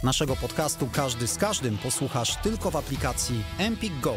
Naszego podcastu Każdy z Każdym posłuchasz tylko w aplikacji Empik Go.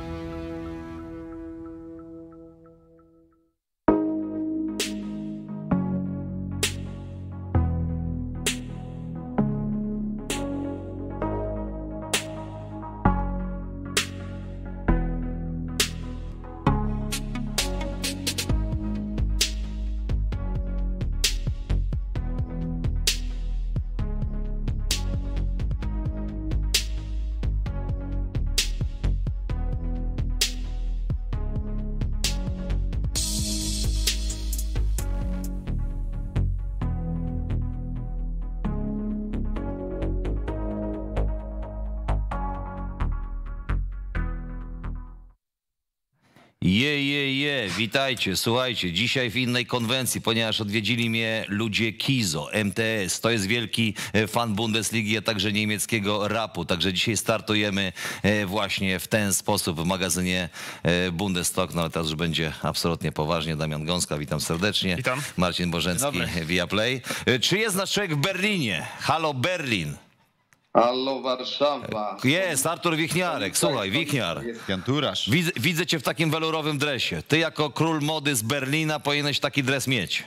Witajcie, słuchajcie, dzisiaj w innej konwencji, ponieważ odwiedzili mnie ludzie Kizo, MTS, to jest wielki fan Bundesligi, a także niemieckiego rapu, także dzisiaj startujemy właśnie w ten sposób w magazynie Bundestalk, no ale teraz już będzie absolutnie poważnie. Damian Gąska, witam serdecznie. Witam. Marcin Bożencki, Viaplay. Czy jest nasz człowiek w Berlinie? Halo Berlin. Halo Warszawa. Jest, Artur Wichniarek. Słuchaj, Wichniar. Piąturaż. Widzę cię w takim welurowym dresie. Ty jako król mody z Berlina powinieneś taki dres mieć.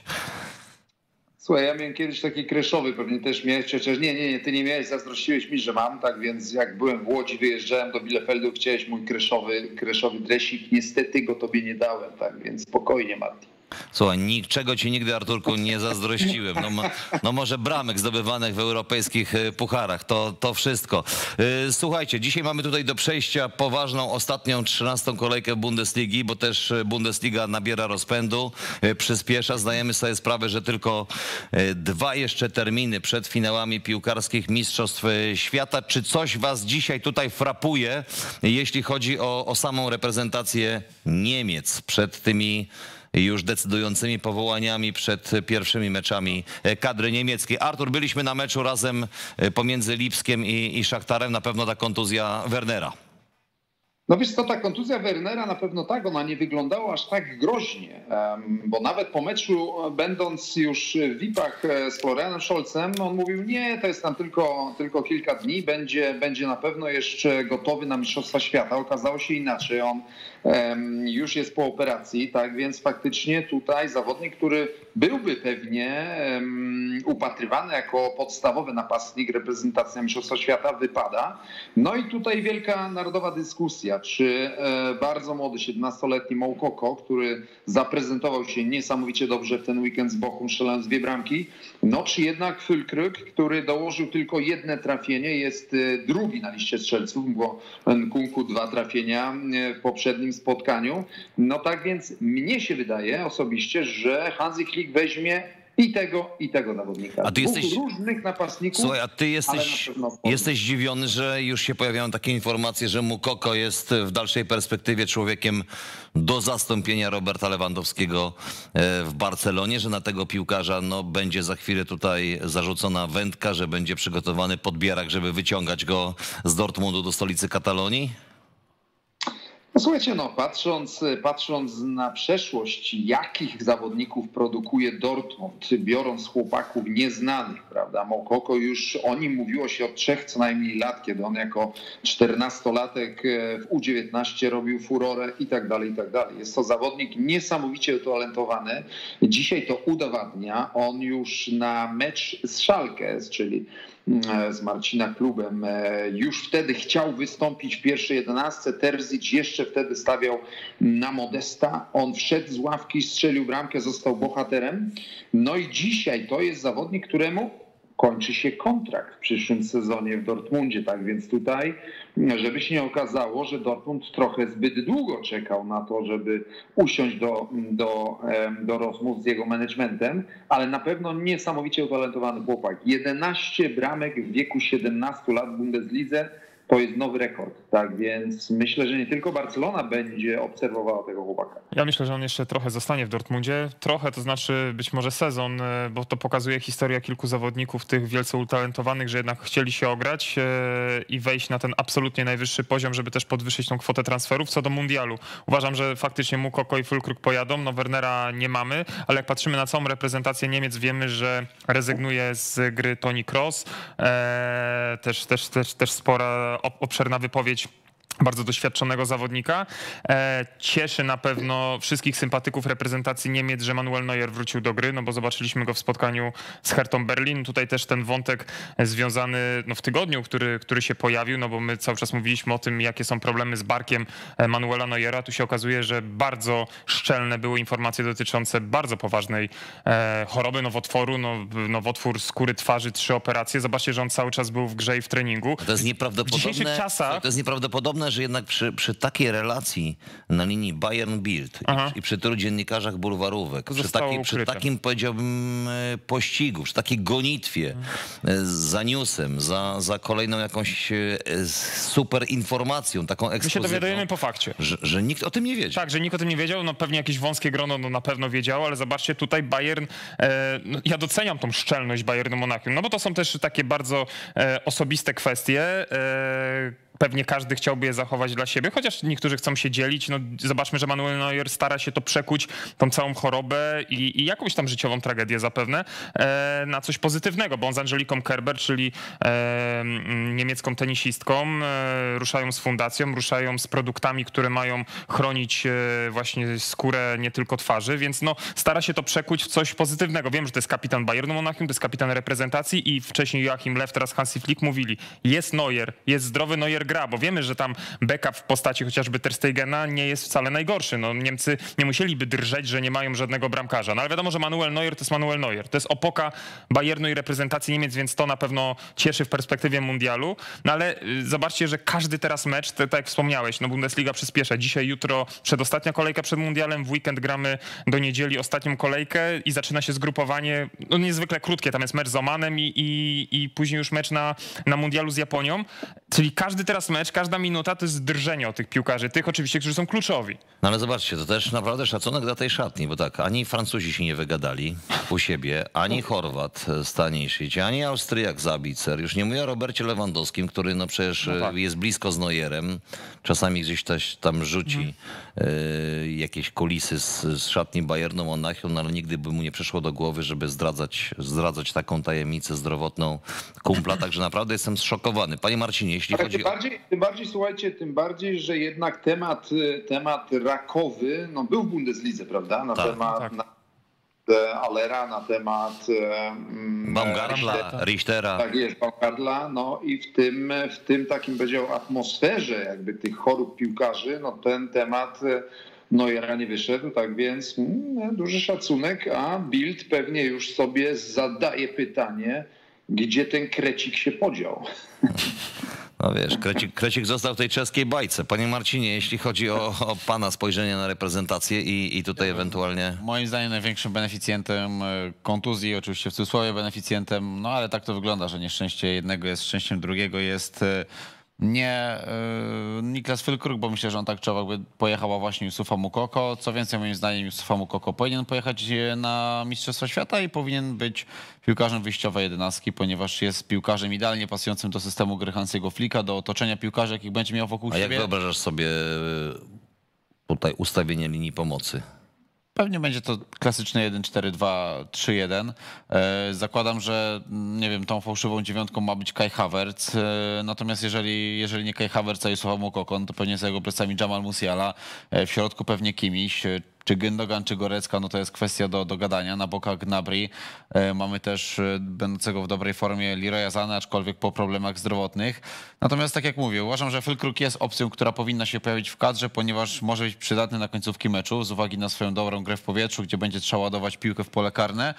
Słuchaj, ja miałem kiedyś taki kreszowy, pewnie też miałeś, chociaż nie, ty nie miałeś, zazdrościłeś mi, że mam, tak więc jak byłem w Łodzi, wyjeżdżałem do Bielefeldu, chciałeś mój kreszowy dresik, niestety go tobie nie dałem, tak więc spokojnie, Martin. Słuchaj, niczego ci nigdy, Arturku, nie zazdrościłem. No może bramek zdobywanych w europejskich pucharach, to wszystko. Słuchajcie, dzisiaj mamy tutaj do przejścia poważną, ostatnią 13. kolejkę Bundesligi, bo też Bundesliga nabiera rozpędu, przyspiesza. Zdajemy sobie sprawę, że tylko 2 jeszcze terminy przed finałami piłkarskich Mistrzostw Świata. Czy coś was dzisiaj tutaj frapuje, jeśli chodzi o samą reprezentację Niemiec przed tymi już decydującymi powołaniami przed pierwszymi meczami kadry niemieckiej? Artur, byliśmy na meczu razem pomiędzy Lipskiem i Szachtarem. Na pewno ta kontuzja Wernera. No wiesz co, ta kontuzja Wernera na pewno tak, ona nie wyglądała aż tak groźnie, bo nawet po meczu, będąc już w VIP-ach z Florianem Scholzem, on mówił, nie, to jest tam tylko kilka dni, będzie na pewno jeszcze gotowy na Mistrzostwa Świata. Okazało się inaczej, on już jest po operacji, tak więc faktycznie tutaj zawodnik, który byłby pewnie upatrywany jako podstawowy napastnik, reprezentacja Mistrzostwa Świata, wypada. No i tutaj wielka narodowa dyskusja, czy bardzo młody 17-letni Moukoko, który zaprezentował się niesamowicie dobrze w ten weekend z Bochum, strzelając 2 bramki, no czy jednak Füllkrug, który dołożył tylko 1 trafienie, jest drugi na liście strzelców, bo Nkunku 2 trafienia w poprzednim spotkaniu. No tak więc mnie się wydaje osobiście, że Hansi Flick weźmie i tego zawodnika. A ty jesteś różnych napastników. Słuchaj, a ty jesteś zdziwiony, że już się pojawiają takie informacje, że Moukoko jest w dalszej perspektywie człowiekiem do zastąpienia Roberta Lewandowskiego w Barcelonie, że na tego piłkarza będzie za chwilę tutaj zarzucona wędka, że będzie przygotowany podbierak, żeby wyciągać go z Dortmundu do stolicy Katalonii? No słuchajcie, patrząc na przeszłość, jakich zawodników produkuje Dortmund, biorąc chłopaków nieznanych, prawda? Moukoko już o nim mówiło się od 3 co najmniej lat, kiedy on jako 14-latek w U19 robił furorę i tak dalej, i tak dalej. Jest to zawodnik niesamowicie utalentowany. Dzisiaj to udowadnia. On już na mecz z Schalke, czyli z Marcina Klubem, już wtedy chciał wystąpić w pierwszej 11. Terzic jeszcze wtedy stawiał na Modesta. On wszedł z ławki, strzelił bramkę, został bohaterem. No i dzisiaj to jest zawodnik, któremu kończy się kontrakt w przyszłym sezonie w Dortmundzie. Tak więc tutaj, żeby się nie okazało, że Dortmund trochę zbyt długo czekał na to, żeby usiąść do rozmów z jego managementem, ale na pewno niesamowicie utalentowany chłopak. 11 bramek w wieku 17 lat w Bundeslidze. to jest nowy rekord, tak, więc myślę, że nie tylko Barcelona będzie obserwowała tego chłopaka. Ja myślę, że on jeszcze trochę zostanie w Dortmundzie. Trochę, to znaczy być może sezon, bo to pokazuje historia kilku zawodników, tych wielce utalentowanych, że jednak chcieli się ograć i wejść na ten absolutnie najwyższy poziom, żeby też podwyższyć tą kwotę transferów. Co do mundialu, uważam, że faktycznie Moukoko i Füllkrug pojadą, no Wernera nie mamy, ale jak patrzymy na całą reprezentację Niemiec, wiemy, że rezygnuje z gry Toni Kroos. Też spora, obszerna wypowiedź bardzo doświadczonego zawodnika. Cieszy na pewno wszystkich sympatyków reprezentacji Niemiec, że Manuel Neuer wrócił do gry, no bo zobaczyliśmy go w spotkaniu z Hertą Berlin. Tutaj też ten wątek związany w tygodniu, który się pojawił, no bo my cały czas mówiliśmy o tym, jakie są problemy z barkiem Manuela Neuera. Tu się okazuje, że bardzo szczelne były informacje dotyczące bardzo poważnej choroby nowotworu, nowotwór skóry twarzy, 3 operacje. Zobaczcie, że on cały czas był w grze i w treningu. To jest nieprawdopodobne. W dzisiejszych czasach... To jest nieprawdopodobne, że jednak przy takiej relacji na linii Bayern-Bild i przy tylu dziennikarzach bulwarówek, przy takim, powiedziałbym, pościgu, przy takiej gonitwie za newsem, za kolejną jakąś super informacją, taką ekspozycją. My się dowiadujemy po fakcie. Że nikt o tym nie wiedział. Tak, że nikt o tym nie wiedział, no pewnie jakieś wąskie grono na pewno wiedziało, ale zobaczcie tutaj Bayern, ja doceniam tą szczelność Bayernu Monachium, no bo to są też takie bardzo osobiste kwestie, pewnie każdy chciałby je zachować dla siebie, chociaż niektórzy chcą się dzielić. No, zobaczmy, że Manuel Neuer stara się to przekuć, tą całą chorobę i jakąś tam życiową tragedię zapewne, na coś pozytywnego, bo on z Angeliką Kerber, czyli niemiecką tenisistką, ruszają z fundacją, ruszają z produktami, które mają chronić właśnie skórę nie tylko twarzy, więc no, stara się to przekuć w coś pozytywnego. Wiem, że to jest kapitan Bayernu Monachium, to jest kapitan reprezentacji i wcześniej Joachim Löw, teraz Hansi Flick mówili, jest Neuer, jest zdrowy, Neuer gra, bo wiemy, że tam backup w postaci chociażby Ter Stegena nie jest wcale najgorszy. No, Niemcy nie musieliby drżeć, że nie mają żadnego bramkarza. No ale wiadomo, że Manuel Neuer to jest Manuel Neuer. To jest opoka Bayernu i reprezentacji Niemiec, więc to na pewno cieszy w perspektywie mundialu. No ale zobaczcie, że każdy teraz mecz, tak jak wspomniałeś, no Bundesliga przyspiesza. Dzisiaj, jutro przedostatnia kolejka przed mundialem, w weekend gramy do niedzieli ostatnią kolejkę i zaczyna się zgrupowanie, no niezwykle krótkie, tam jest mecz z Omanem i później już mecz na mundialu z Japonią. Czyli każdy teraz mecz, każda minuta to jest drżenie o tych piłkarzy, tych oczywiście, którzy są kluczowi. No ale zobaczcie, to też naprawdę szacunek dla tej szatni, bo tak, ani Francuzi się nie wygadali u siebie, ani Chorwat Stanisic, ani Austriak Zabicer, już nie mówię o Robercie Lewandowskim, który no przecież jest blisko z Neuerem, czasami gdzieś też tam rzuci jakieś kulisy z szatni Bayernu Monachium, no ale nigdy by mu nie przyszło do głowy, żeby zdradzać taką tajemnicę zdrowotną kumpla, także naprawdę jestem zszokowany. Panie Marcinie, jeśli chodzi tym bardziej, słuchajcie, tym bardziej, że jednak temat rakowy był w Bundeslidze, prawda? Na temat Allera, na temat Baumgartla, Richtera. Tak jest, Baumgartla, no i w tym takim, powiedział, atmosferze jakby tych chorób piłkarzy, no ten temat Neuera nie wyszedł, tak więc duży szacunek, a Bild pewnie już sobie zadaje pytanie, gdzie ten krecik się podział. No wiesz, krecik został w tej czeskiej bajce. Panie Marcinie, jeśli chodzi o pana spojrzenie na reprezentację i tutaj ewentualnie... Moim zdaniem największym beneficjentem kontuzji, oczywiście w cudzysłowie beneficjentem, no ale tak to wygląda, że nieszczęście jednego jest szczęściem drugiego, jest nie Niklas Füllkrug, bo myślę, że on tak czołowo pojechał właśnie Youssoufa Moukoko. Co więcej, moim zdaniem Youssoufa Moukoko powinien pojechać na Mistrzostwa Świata i powinien być piłkarzem wyjściowej 11, ponieważ jest piłkarzem idealnie pasującym do systemu gry Hansiego Flicka, do otoczenia piłkarzy, jakich będzie miał wokół siebie. A jak wyobrażasz sobie tutaj ustawienie linii pomocy? Pewnie będzie to klasyczne 1-4-2-3-1. Zakładam, że nie wiem, tą fałszywą dziewiątką ma być Kai Havertz. Natomiast jeżeli nie Kai Havertz, a Youssoufa Moukoko, no to pewnie za jego plecami Jamal Musiala. W środku pewnie Kimmich. Czy Gündogan, czy Gorecka, no to jest kwestia do gadania. Na bokach Gnabry mamy też będącego w dobrej formie Leroya Sané, aczkolwiek po problemach zdrowotnych. Natomiast tak jak mówię, uważam, że Füllkrug jest opcją, która powinna się pojawić w kadrze, ponieważ może być przydatny na końcówki meczu z uwagi na swoją dobrą grę w powietrzu, gdzie będzie trzeba ładować piłkę w pole karne.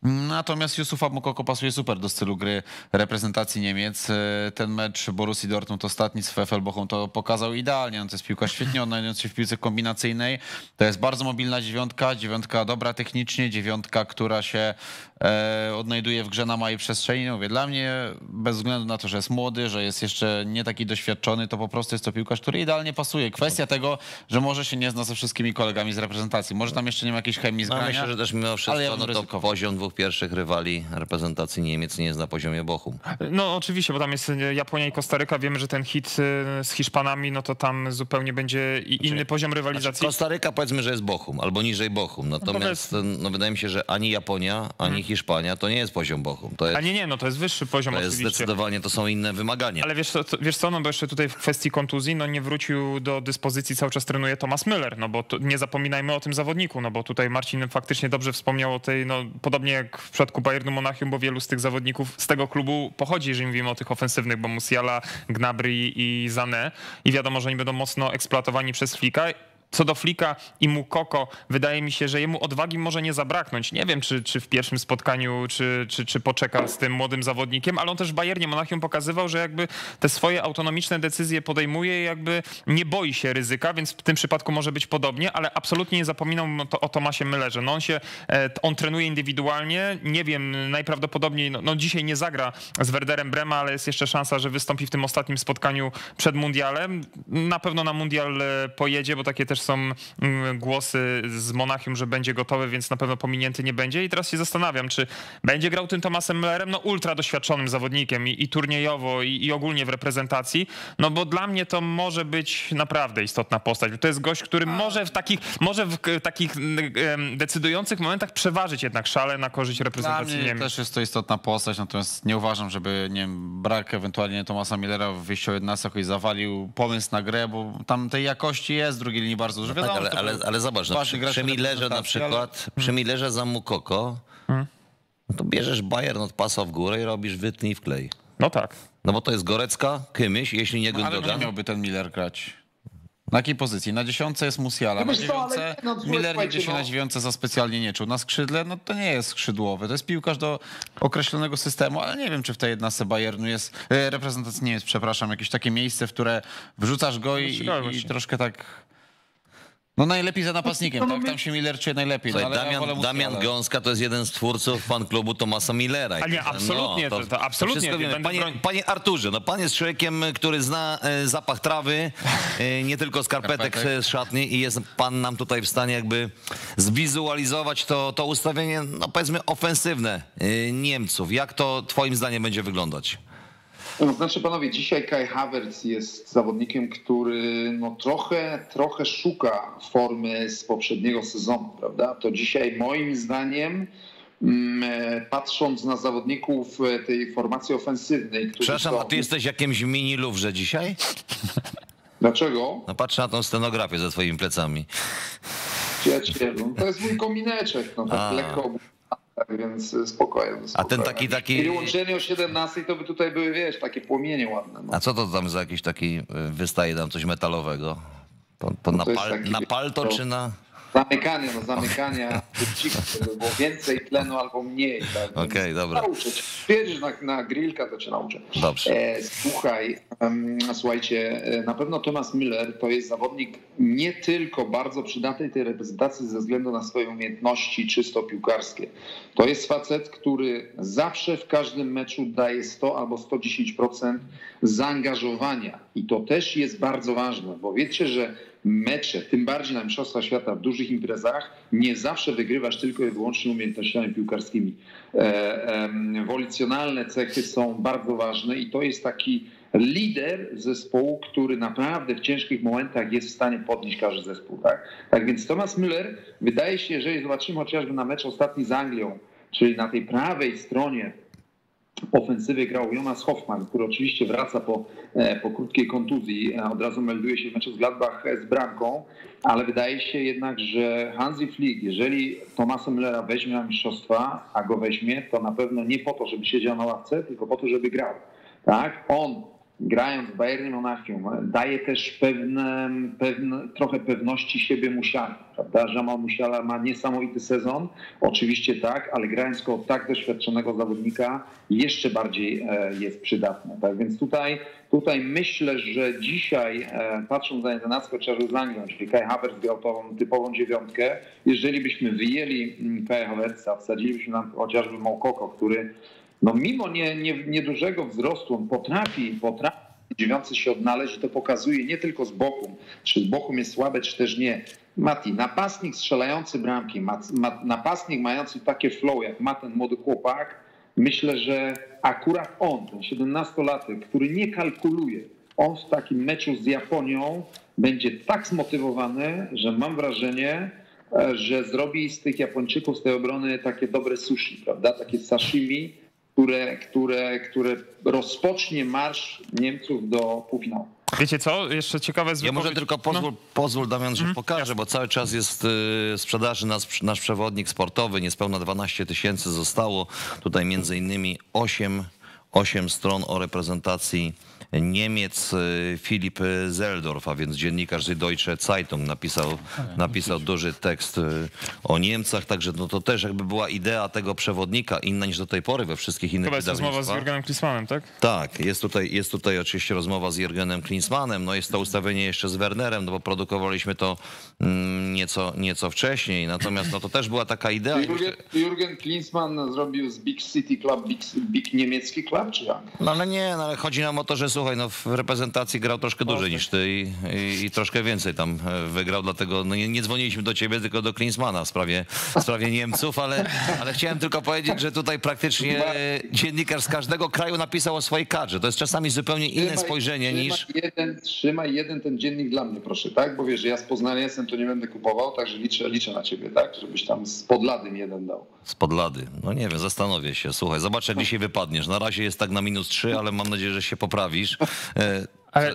Natomiast Yusufa Moukoko pasuje super do stylu gry reprezentacji Niemiec. Ten mecz Borussii Dortmund ostatni z VfL Bochum to pokazał idealnie. To jest piłka świetnie odnajdująca się w piłce kombinacyjnej. To jest bardzo mobilna dziewiątka dobra technicznie, dziewiątka, która się odnajduje w grze na małej przestrzeni. Mówię, dla mnie bez względu na to, że jest młody, że jest jeszcze nie taki doświadczony, to po prostu jest to piłkarz, który idealnie pasuje. Kwestia tego, że może się nie zna ze wszystkimi kolegami z reprezentacji. Może tam jeszcze nie ma jakiejś chemii z grania. Myślę, że też mimo wszystko to poziom dwóch pierwszych rywali reprezentacji Niemiec nie jest na poziomie Bochum. No oczywiście, bo tam jest Japonia i Kostaryka. Wiemy, że ten hit z Hiszpanami, no to tam zupełnie będzie inny poziom rywalizacji. Kostaryka powiedzmy, że jest Bochum albo niżej Bochum. Natomiast wydaje mi się, że ani Japonia, ani Hiszpania to nie jest poziom Bochum. To jest, a nie, no to jest wyższy poziom to jest oczywiście. Zdecydowanie to są inne wymagania. Ale wiesz co, no bo jeszcze tutaj w kwestii kontuzji, no nie wrócił do dyspozycji, cały czas trenuje Thomas Müller, no bo nie zapominajmy o tym zawodniku, no bo tutaj Marcin faktycznie dobrze wspomniał o tej, no podobnie jak w przypadku Bayernu Monachium, bo wielu z tych zawodników z tego klubu pochodzi, jeżeli mówimy o tych ofensywnych, bo Musiala, Gnabry i Sané i wiadomo, że oni będą mocno eksploatowani przez Flicka. Co do Flicka i Moukoko, wydaje mi się, że jemu odwagi może nie zabraknąć. Nie wiem, czy w pierwszym spotkaniu, czy poczeka z tym młodym zawodnikiem, ale on też w Bayernie Monachium pokazywał, że jakby te swoje autonomiczne decyzje podejmuje i jakby nie boi się ryzyka, więc w tym przypadku może być podobnie, ale absolutnie nie zapominam o Thomasie Müllerze. No on trenuje indywidualnie, nie wiem, najprawdopodobniej, no dzisiaj nie zagra z Werderem Brema, ale jest jeszcze szansa, że wystąpi w tym ostatnim spotkaniu przed mundialem. Na pewno na mundial pojedzie, bo takie też są głosy z Monachium, że będzie gotowy, więc na pewno pominięty nie będzie. I teraz się zastanawiam, czy będzie grał tym Thomasem Müllerem, no ultra doświadczonym zawodnikiem i turniejowo i ogólnie w reprezentacji, no bo dla mnie to może być naprawdę istotna postać. To jest gość, który może w takich decydujących momentach przeważyć jednak szale na korzyść reprezentacji Niemiec. Też jest to istotna postać, natomiast nie uważam, żeby nie wiem, brak ewentualnie Thomasa Müllera w wyjściu 11 jakoś zawalił pomysł na grę, bo tam tej jakości jest w drugiej linii bardzo dużo. No tak, ale zobacz, no, przy Millerze na przykład, przy Millerze za Moukoko, no to bierzesz Bayern od pasa w górę i robisz wytnij wklej. No tak. No bo to jest Gorecka, Kimmich, jeśli nie Gündogan. Ale gdzie miałby ten Miller grać? Na jakiej pozycji? Na 10 jest Musiala, na 9 Miller nigdzie się na 9 za specjalnie nie czuł. Na skrzydle, no to nie jest skrzydłowy, to jest piłkarz do określonego systemu, ale nie wiem, czy w tej 11 Bayernu jest, reprezentacji nie jest, przepraszam, jakieś takie miejsce, w które wrzucasz go i troszkę tak... No najlepiej za napastnikiem, tak? Tam się Miller czuje najlepiej. Słuchaj, no, ale Damian Gąska to jest jeden z twórców fanklubu Thomasa Millera. A nie, absolutnie, no, to absolutnie. Panie Arturze, no pan jest człowiekiem, który zna zapach trawy, nie tylko skarpetek z szatni i jest pan nam tutaj w stanie jakby zwizualizować to ustawienie, no powiedzmy ofensywne Niemców. Jak to twoim zdaniem będzie wyglądać? No, znaczy panowie, dzisiaj Kai Havertz jest zawodnikiem, który no trochę szuka formy z poprzedniego sezonu, prawda? To dzisiaj moim zdaniem, patrząc na zawodników tej formacji ofensywnej... Przepraszam, a ty jesteś jakimś mini Louvre dzisiaj? Dlaczego? No patrzę na tą scenografię za twoimi plecami. Przyjacielu, to jest mój komineczek, no tak lekko... Tak, więc spokojnie. A ten taki... I łączenie o 17 to by tutaj były, wiesz, takie płomienie ładne. No. A co to tam za jakiś taki, wystaje tam coś metalowego? To na palto czy na... Zamykania, żeby było więcej tlenu albo mniej. Tak? Okej, dobra. Nauczę cię. Przyjedziesz na grillka, to cię nauczę. Dobrze. Słuchajcie, na pewno Thomas Müller to jest zawodnik nie tylko bardzo przydatny tej reprezentacji ze względu na swoje umiejętności czysto piłkarskie. To jest facet, który zawsze w każdym meczu daje 100 albo 110% zaangażowania. I to też jest bardzo ważne, bo wiecie, że mecze, tym bardziej na Mistrzostwa Świata w dużych imprezach, nie zawsze wygrywasz tylko i wyłącznie umiejętnościami piłkarskimi. Wolicjonalne cechy są bardzo ważne i to jest taki lider zespołu, który naprawdę w ciężkich momentach jest w stanie podnieść każdy zespół. Tak więc Thomas Müller, wydaje się, jeżeli zobaczymy chociażby na mecz ostatni z Anglią, czyli na tej prawej stronie ofensywy grał Jonas Hoffmann, który oczywiście wraca po krótkiej kontuzji, od razu melduje się w meczu z Gladbach z bramką, ale wydaje się jednak, że Hansi Flick, jeżeli Thomasa Müllera weźmie na mistrzostwa, a go weźmie, to na pewno nie po to, żeby siedział na ławce, tylko po to, żeby grał. Tak? On grając w Bayernie Monachium, daje też trochę pewności siebie Musiala, prawda? Jamal Musiala ma niesamowity sezon, oczywiście tak, ale grając koło tak doświadczonego zawodnika jeszcze bardziej jest przydatny. Tak więc tutaj myślę, że dzisiaj, patrząc na 11 chociażby z Anglią, czyli Kai Havertz grał tą typową dziewiątkę, jeżeli byśmy wyjęli Kai Havertza, wsadzilibyśmy nam chociażby Moukoko, który no mimo niedużego wzrostu on potrafi dziewiątce się odnaleźć i to pokazuje nie tylko z boku, czy z boku jest słabe, czy też nie. Mati, napastnik strzelający bramki, napastnik mający takie flow, jak ma ten młody chłopak, myślę, że akurat on, ten 17-latek, który nie kalkuluje, on w takim meczu z Japonią będzie tak zmotywowany, że mam wrażenie, że zrobi z tych Japończyków, z tej obrony takie dobre sushi, prawda? Takie sashimi, które rozpocznie marsz Niemców do półfinału. Wiecie co? Jeszcze ciekawe jest Ja może tylko pozwól Damian, że pokażę, bo cały czas jest w sprzedaży nasz przewodnik sportowy, niespełna 12 000 zostało. Tutaj między innymi 8 stron o reprezentacji Niemiec. Filip Zeldorf, a więc dziennikarz z Deutsche Zeitung, napisał duży tekst o Niemcach, także no to też jakby była idea tego przewodnika, inna niż do tej pory we wszystkich innych wydawnictwach. To jest rozmowa z Jurgenem Klinsmannem, tak? Tak, jest tutaj oczywiście rozmowa z Jurgenem Klinsmannem, no jest to ustawienie jeszcze z Wernerem, no bo produkowaliśmy to nieco wcześniej, natomiast no to też była taka idea. Jurgen Klinsmann zrobił z Big City Club Big niemiecki klub, czy jak? No ale chodzi nam o to, że słuchaj, no w reprezentacji grał troszkę dłużej niż ty i troszkę więcej tam wygrał, dlatego no nie dzwoniliśmy do ciebie, tylko do Klinsmana w sprawie Niemców, ale chciałem tylko powiedzieć, że tutaj praktycznie dziennikarz z każdego kraju napisał o swojej kadrze. To jest czasami zupełnie inne spojrzenie niż... Trzymaj jeden ten dziennik dla mnie, proszę, tak? Bo wiesz, ja z Poznania jestem, to nie będę kupował, także liczę na ciebie, tak? Żebyś tam z Podladym jeden dał. Z Podlady. No nie wiem, zastanowię się. Słuchaj, zobacz jak dzisiaj wypadniesz. Na razie jest tak na -3, ale mam nadzieję, że się poprawisz. Ale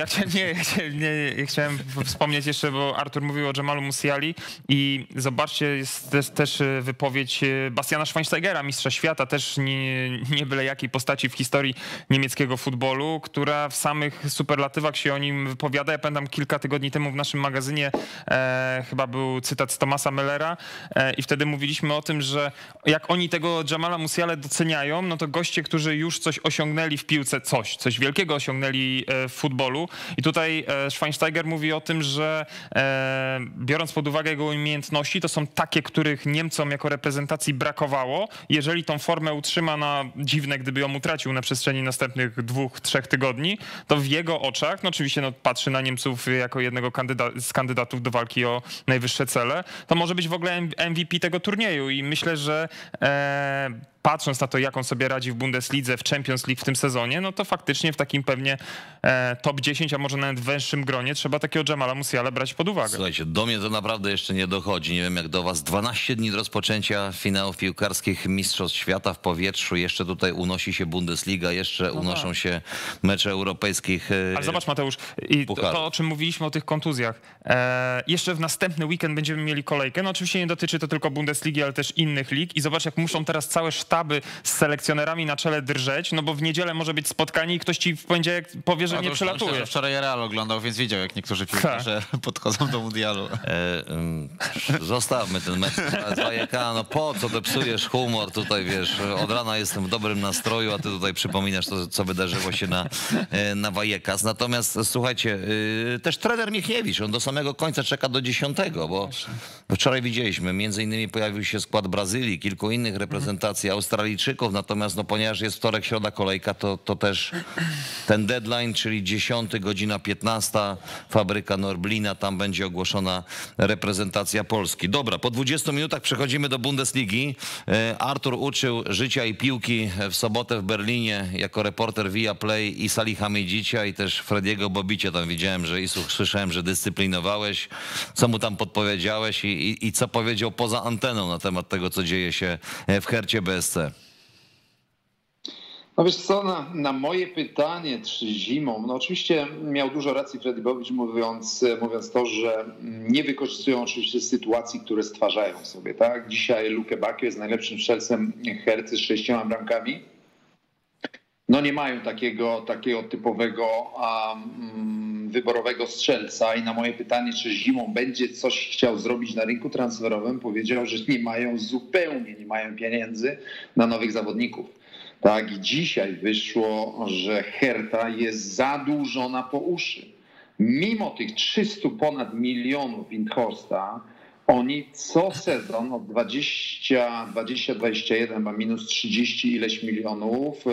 ja chciałem wspomnieć jeszcze, bo Artur mówił o Jamalu Musiali i zobaczcie, jest też wypowiedź Bastiana Schweinsteigera, mistrza świata, też nie byle jakiej postaci w historii niemieckiego futbolu, która w samych superlatywach się o nim wypowiada. Ja pamiętam kilka tygodni temu w naszym magazynie chyba był cytat z Thomasa Müllera i wtedy mówiliśmy o tym, że jak oni tego Jamala Musiala doceniają, no to goście, którzy już coś osiągnęli w piłce, coś wielkiego osiągnęli w futbolu. I tutaj Schweinsteiger mówi o tym, że biorąc pod uwagę jego umiejętności, to są takie, których Niemcom jako reprezentacji brakowało. Jeżeli tą formę utrzyma na dziwne, gdyby ją utracił na przestrzeni następnych 2-3 tygodni, to w jego oczach, no oczywiście patrzy na Niemców jako jednego z kandydatów do walki o najwyższe cele, to może być w ogóle MVP tego turnieju i myślę, że patrząc na to, jak on sobie radzi w Bundeslidze, w Champions League w tym sezonie, no to faktycznie w takim pewnie top 10, a może nawet węższym gronie trzeba takiego Jamala Musiala brać pod uwagę. Słuchajcie, do mnie to naprawdę jeszcze nie dochodzi. Nie wiem jak do was. 12 dni do rozpoczęcia finałów piłkarskich Mistrzostw Świata w powietrzu. Jeszcze tutaj unosi się Bundesliga, jeszcze unoszą się mecze europejskich. Ale zobacz Mateusz, i to o czym mówiliśmy o tych kontuzjach. Jeszcze w następny weekend będziemy mieli kolejkę. No oczywiście nie dotyczy to tylko Bundesligi, ale też innych lig. I zobacz jak muszą teraz całe sztaby z selekcjonerami na czele drżeć, no bo w niedzielę może być spotkanie i ktoś ci w poniedziałek powie, że nie przylatuje. Myślę, że wczoraj Real oglądał, więc widział, jak niektórzy piłkarze podchodzą do mundialu. Zostawmy ten mecz z Wajeka. No po co to psujesz humor tutaj, wiesz, od rana jestem w dobrym nastroju, a ty tutaj przypominasz to, co wydarzyło się na Wajekas. Natomiast słuchajcie, też trener Michniewicz, on do samego końca czeka do 10, bo wczoraj widzieliśmy, między innymi pojawił się skład Brazylii, kilku innych reprezentacji, Australijczyków, natomiast no, ponieważ jest wtorek, środa kolejka, to też ten deadline, czyli 10, godzina 15, fabryka Norblina, tam będzie ogłoszona reprezentacja Polski. Dobra, po 20 minutach przechodzimy do Bundesligi. Artur uczył życia i piłki w sobotę w Berlinie jako reporter Viaplay i Salih Hamidzicia i też Frediego Bobicia. Tam widziałem, że słyszałem, że dyscyplinowałeś. Co mu tam podpowiedziałeś i co powiedział poza anteną na temat tego, co dzieje się w Hercie BSC? No wiesz co, na moje pytanie, czy zimą, no oczywiście miał dużo racji Fredi Bobic mówiąc to, że nie wykorzystują oczywiście sytuacji, które stwarzają sobie, tak? Dzisiaj Luke Bakio jest najlepszym strzelcem Herty z 6 bramkami. no nie mają takiego typowego wyborowego strzelca i na moje pytanie, czy zimą będzie coś chciał zrobić na rynku transferowym, powiedział, że zupełnie nie mają pieniędzy na nowych zawodników. Tak, i dzisiaj wyszło, że Hertha jest zadłużona po uszy. Mimo tych 300 ponad milionów Windhorsta, oni co sezon od 20-21 ma minus 30 ileś milionów,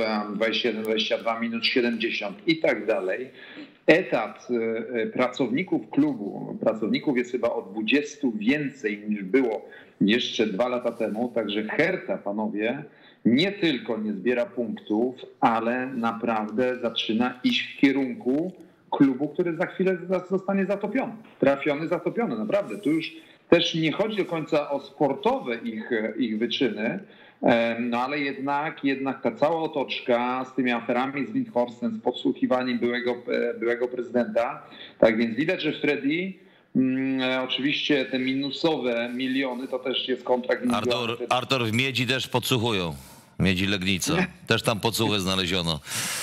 21-22 minus 70 i tak dalej. Etat pracowników klubu, pracowników jest chyba o 20 więcej niż było jeszcze 2 lata temu, także Hertha, panowie, nie tylko nie zbiera punktów, ale naprawdę zaczyna iść w kierunku klubu, który za chwilę zostanie zatopiony. Zatopiony, naprawdę. Tu już też nie chodzi do końca o sportowe ich wyczyny, no ale jednak ta cała otoczka z tymi aferami z Windhorstem, z podsłuchiwaniem byłego prezydenta. Tak więc widać, że Freddy, oczywiście te minusowe miliony to też jest kontrakt. Artur, w Miedzi też podsłuchują. Miedzi Legnica. Też tam podsłuchy znaleziono.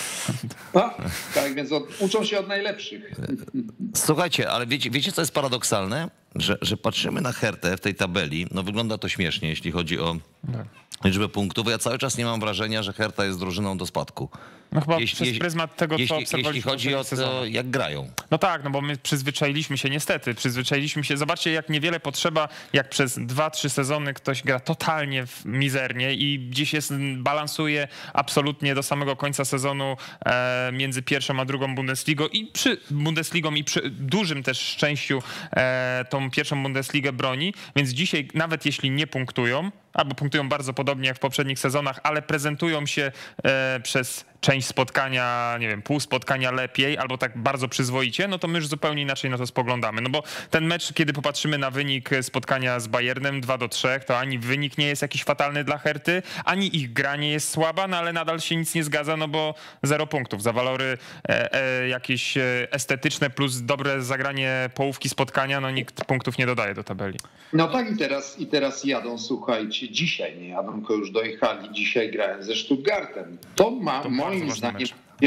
No, tak więc uczą się od najlepszych. Słuchajcie, ale wiecie co jest paradoksalne? Że patrzymy na Hertę w tej tabeli, no wygląda to śmiesznie, jeśli chodzi o liczbę punktów. Ja cały czas nie mam wrażenia, że Hertha jest drużyną do spadku. No chyba przez pryzmat tego, co obserwowaliśmy. Jeśli chodzi o to, jak grają. No tak, no bo my przyzwyczailiśmy się, zobaczcie jak niewiele potrzeba, jak przez 2-3 sezony ktoś gra totalnie mizernie i gdzieś balansuje absolutnie do samego końca sezonu między pierwszą a drugą Bundesligą i przy dużym też szczęściu tą pierwszą Bundesligę broni, więc dzisiaj nawet jeśli nie punktują, albo punktują bardzo podobnie jak w poprzednich sezonach, ale prezentują się przez część spotkania, nie wiem, pół spotkania lepiej, albo tak bardzo przyzwoicie, no to my już zupełnie inaczej na to spoglądamy. No bo ten mecz, kiedy popatrzymy na wynik spotkania z Bayernem 2-3, to ani wynik nie jest jakiś fatalny dla Herty, ani ich gra nie jest słaba, no ale nadal się nic nie zgadza, no bo 0 punktów. Za walory jakieś estetyczne plus dobre zagranie połówki spotkania, no nikt punktów nie dodaje do tabeli. No tak i teraz jadą, słuchajcie, dzisiaj nie jadą, tylko już dojechali, dzisiaj grają ze Stuttgartem. To moim zdaniem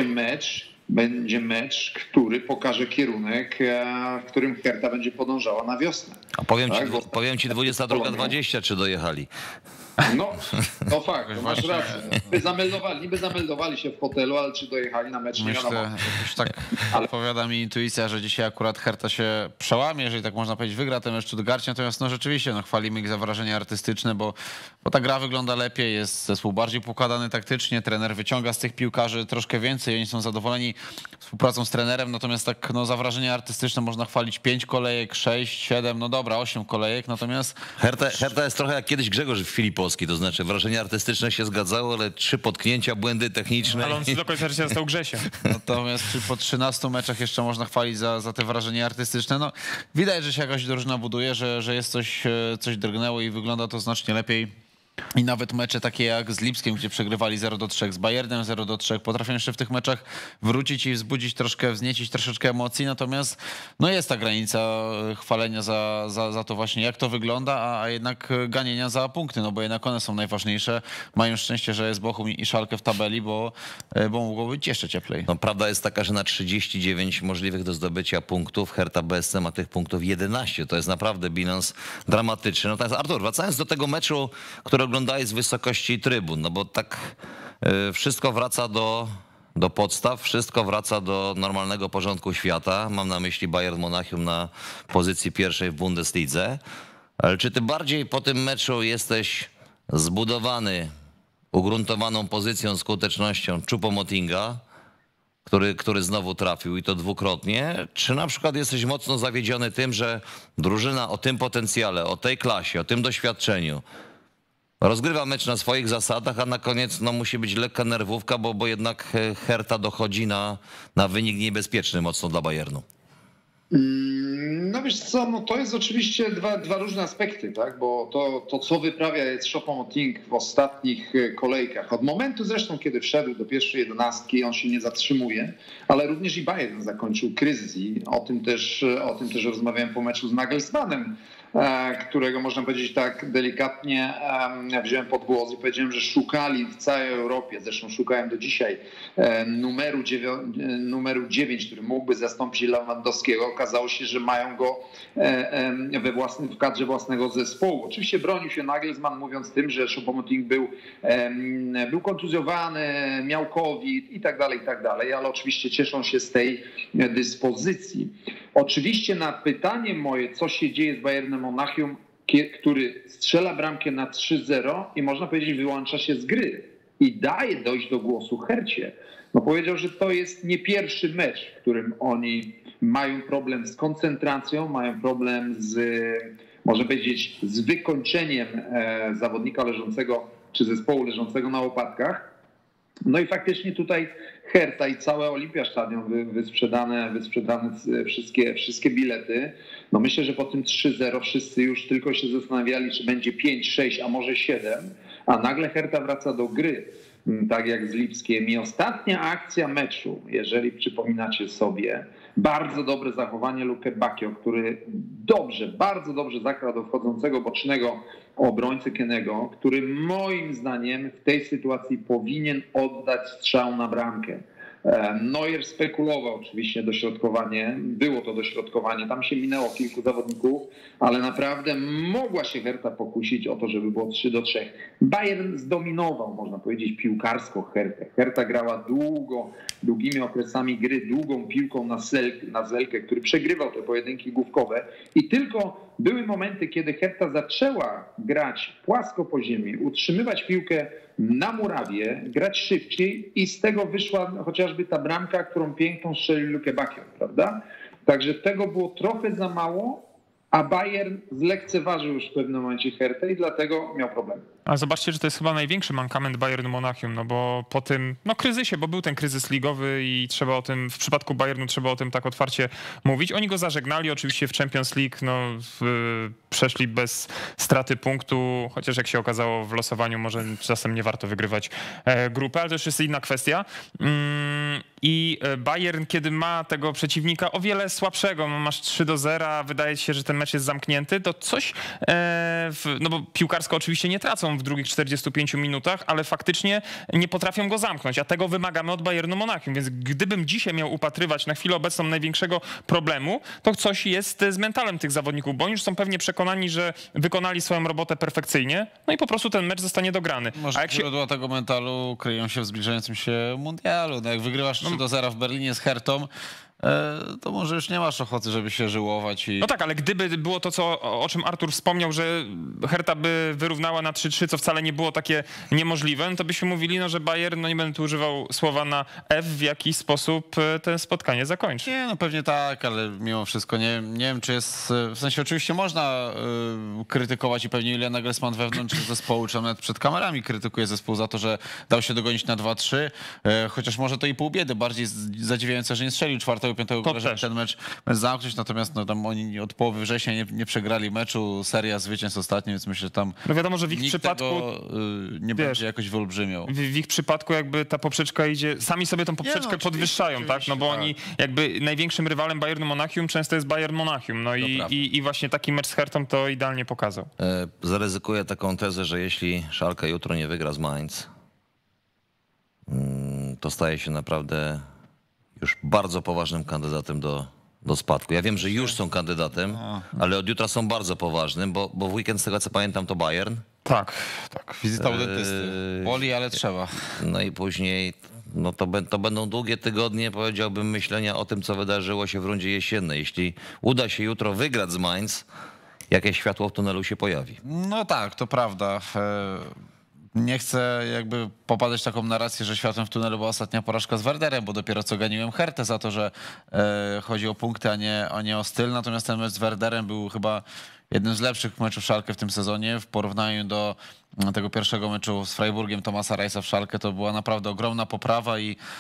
będzie mecz, który pokaże kierunek, w którym Hertha będzie podążała na wiosnę. A powiem ci 22:20, czy dojechali. No fakt, no masz rację. Niby zameldowali się w hotelu, ale czy dojechali na mecz, nie wiadomo. Jakoś tak odpowiada mi intuicja, że dzisiaj akurat Hertha się przełamie, jeżeli tak można powiedzieć, wygra ten mecz w Stuttgarcie, natomiast no rzeczywiście chwalimy ich za wrażenia artystyczne, bo ta gra wygląda lepiej, jest zespół bardziej pokładany taktycznie, trener wyciąga z tych piłkarzy troszkę więcej, oni są zadowoleni współpracą z trenerem, natomiast tak za wrażenia artystyczne można chwalić 5 kolejek, 6, 7, no dobra, 8 kolejek, natomiast... Hertha jest trochę jak kiedyś Grzegorz Filipowski, to znaczy wrażenie artystyczne się zgadzało, ale 3 potknięcia, błędy techniczne. Ale on do końca życia został Grzesiem. Natomiast czy po 13 meczach jeszcze można chwalić za te wrażenia artystyczne? No widać, że się jakaś drużyna buduje, że jest coś drgnęło i wygląda to znacznie lepiej. I nawet mecze takie jak z Lipskiem, gdzie przegrywali 0-3, z Bayernem 0-3, potrafią jeszcze w tych meczach wrócić i wzbudzić wzniecić troszeczkę emocji, natomiast no jest ta granica chwalenia za to właśnie, jak to wygląda, a jednak ganienia za punkty, no bo jednak one są najważniejsze. Mają szczęście, że jest Bochum i Schalke w tabeli, bo mogło być jeszcze cieplej. No prawda jest taka, że na 39 możliwych do zdobycia punktów Hertha BSC ma tych punktów 11. To jest naprawdę bilans dramatyczny. Natomiast Artur, wracając do tego meczu, który oglądałeś z wysokości trybun, no bo tak wszystko wraca do podstaw, wszystko wraca do normalnego porządku świata. Mam na myśli Bayern Monachium na pozycji pierwszej w Bundeslidze. Ale czy ty bardziej po tym meczu jesteś zbudowany ugruntowaną pozycją, skutecznością Choupo-Motinga, który znowu trafił i to dwukrotnie, czy na przykład jesteś mocno zawiedziony tym, że drużyna o tym potencjale, o tej klasie, o tym doświadczeniu rozgrywa mecz na swoich zasadach, a na koniec musi być lekka nerwówka, bo jednak Hertha dochodzi na wynik niebezpieczny mocno dla Bayernu? No wiesz co, no to jest oczywiście dwa różne aspekty, tak? Bo to co wyprawia jest Choupo-Moting w ostatnich kolejkach. Od momentu zresztą, kiedy wszedł do pierwszej 11, on się nie zatrzymuje, ale również i Bayern zakończył kryzys i o tym też rozmawiałem po meczu z Nagelsmannem. którego można powiedzieć tak delikatnie wziąłem pod głos i powiedziałem, że szukali w całej Europie, zresztą szukałem do dzisiaj numeru 9, który mógłby zastąpić Lewandowskiego. Okazało się, że mają go w kadrze własnego zespołu. Oczywiście bronił się Nagelsmann, mówiąc tym, że Choupo-Moting był kontuzjowany, miał COVID i tak dalej, ale oczywiście cieszą się z tej dyspozycji. Oczywiście na pytanie moje, co się dzieje z Bayernem Monachium, który strzela bramkę na 3-0 i można powiedzieć wyłącza się z gry i daje dojść do głosu Hercie. No powiedział, że to jest nie pierwszy mecz, w którym oni mają problem z koncentracją, mają problem z, można powiedzieć, z wykończeniem zawodnika leżącego czy zespołu leżącego na łopatkach. No i faktycznie tutaj Hertha i całe Olympiastadion wysprzedane wszystkie bilety. No myślę, że po tym 3-0 wszyscy już tylko się zastanawiali, czy będzie 5, 6, a może 7, a nagle Hertha wraca do gry, tak jak z Lipskiem. I ostatnia akcja meczu, jeżeli przypominacie sobie, bardzo dobre zachowanie Luke Bacchio, który bardzo dobrze zagrał do wchodzącego bocznego obrońcy Kennego, który moim zdaniem w tej sytuacji powinien oddać strzał na bramkę. Neuer spekulował oczywiście dośrodkowanie, było to dośrodkowanie, tam się minęło kilku zawodników, ale naprawdę mogła się Hertha pokusić o to, żeby było 3-3. Bayern zdominował, można powiedzieć, piłkarsko Hertę. Hertha grała długimi okresami gry, długą piłką na Zelkę, który przegrywał te pojedynki główkowe i tylko były momenty, kiedy Hertha zaczęła grać płasko po ziemi, utrzymywać piłkę na murawie, grać szybciej i z tego wyszła chociażby ta bramka, którą piękną strzelił Luke Bacchio, prawda? Także tego było trochę za mało, a Bayern zlekceważył już w pewnym momencie Hertę i dlatego miał problem. Ale zobaczcie, że to jest chyba największy mankament Bayernu Monachium, no bo po tym kryzysie, bo był ten kryzys ligowy i trzeba o tym, w przypadku Bayernu trzeba o tym tak otwarcie mówić. Oni go zażegnali, oczywiście w Champions League przeszli bez straty punktu, chociaż jak się okazało w losowaniu może czasem nie warto wygrywać grupy, ale to już jest inna kwestia. I Bayern, kiedy ma tego przeciwnika o wiele słabszego, no masz 3-0, wydaje się, że ten mecz jest zamknięty, to coś, no bo piłkarsko oczywiście nie tracą w drugich 45 minutach, ale faktycznie nie potrafią go zamknąć, a tego wymagamy od Bayernu Monachium, więc gdybym dzisiaj miał upatrywać na chwilę obecną największego problemu, to coś jest z mentalem tych zawodników, bo oni już są pewnie przekonani, że wykonali swoją robotę perfekcyjnie, no i po prostu ten mecz zostanie dograny. Może źródła tego mentalu kryją się w zbliżającym się mundialu. No jak wygrywasz 3-0 w Berlinie z Hertą, to może już nie masz ochoty, żeby się żyłować. No tak, ale gdyby było to, o czym Artur wspomniał, że Hertha by wyrównała na 3-3, co wcale nie było takie niemożliwe, no to byśmy mówili, no, że Bayern, no nie będę tu używał słowa na F, w jaki sposób to spotkanie zakończy. Nie, no pewnie tak, ale mimo wszystko nie wiem, czy jest, w sensie oczywiście można krytykować i pewnie Julian Nagelsmann wewnątrz zespołu, czy nawet przed kamerami krytykuje zespół za to, że dał się dogonić na 2-3, chociaż może to i pół biedy, bardziej zadziwiające, że nie strzelił 4. 5. żeby ten mecz zamknąć, natomiast no, tam oni od połowy września nie przegrali meczu, seria zwycięstw ostatnio, więc myślę, że tam no wiadomo, że w ich przypadku nie będzie jakoś wyolbrzymiał. W ich przypadku jakby ta poprzeczka idzie, sami sobie tą poprzeczkę podwyższają, tak? No bo oni jakby największym rywalem Bayernu Monachium często jest Bayern Monachium, no i właśnie taki mecz z Hertą to idealnie pokazał. Zaryzykuję taką tezę, że jeśli Schalke jutro nie wygra z Mainz, to staje się naprawdę już bardzo poważnym kandydatem do spadku. Ja wiem, że już są kandydatem, ale od jutra są bardzo poważnym, bo w weekend, z tego co pamiętam, to Bayern. Tak. Wizyta u dentysty. Boli, ale trzeba. No i później no to będą długie tygodnie, powiedziałbym, myślenia o tym, co wydarzyło się w rundzie jesiennej. Jeśli uda się jutro wygrać z Mainz, jakieś światło w tunelu się pojawi. No tak, to prawda. Nie chcę jakby popadać w taką narrację, że światłem w tunelu była ostatnia porażka z Werderem, bo dopiero co ganiłem Hertę za to, że chodzi o punkty, a nie o styl. Natomiast ten mecz z Werderem był chyba jednym z lepszych meczów Schalke w tym sezonie w porównaniu do tego pierwszego meczu z Freiburgiem Thomasa Reisa w Schalke, to była naprawdę ogromna poprawa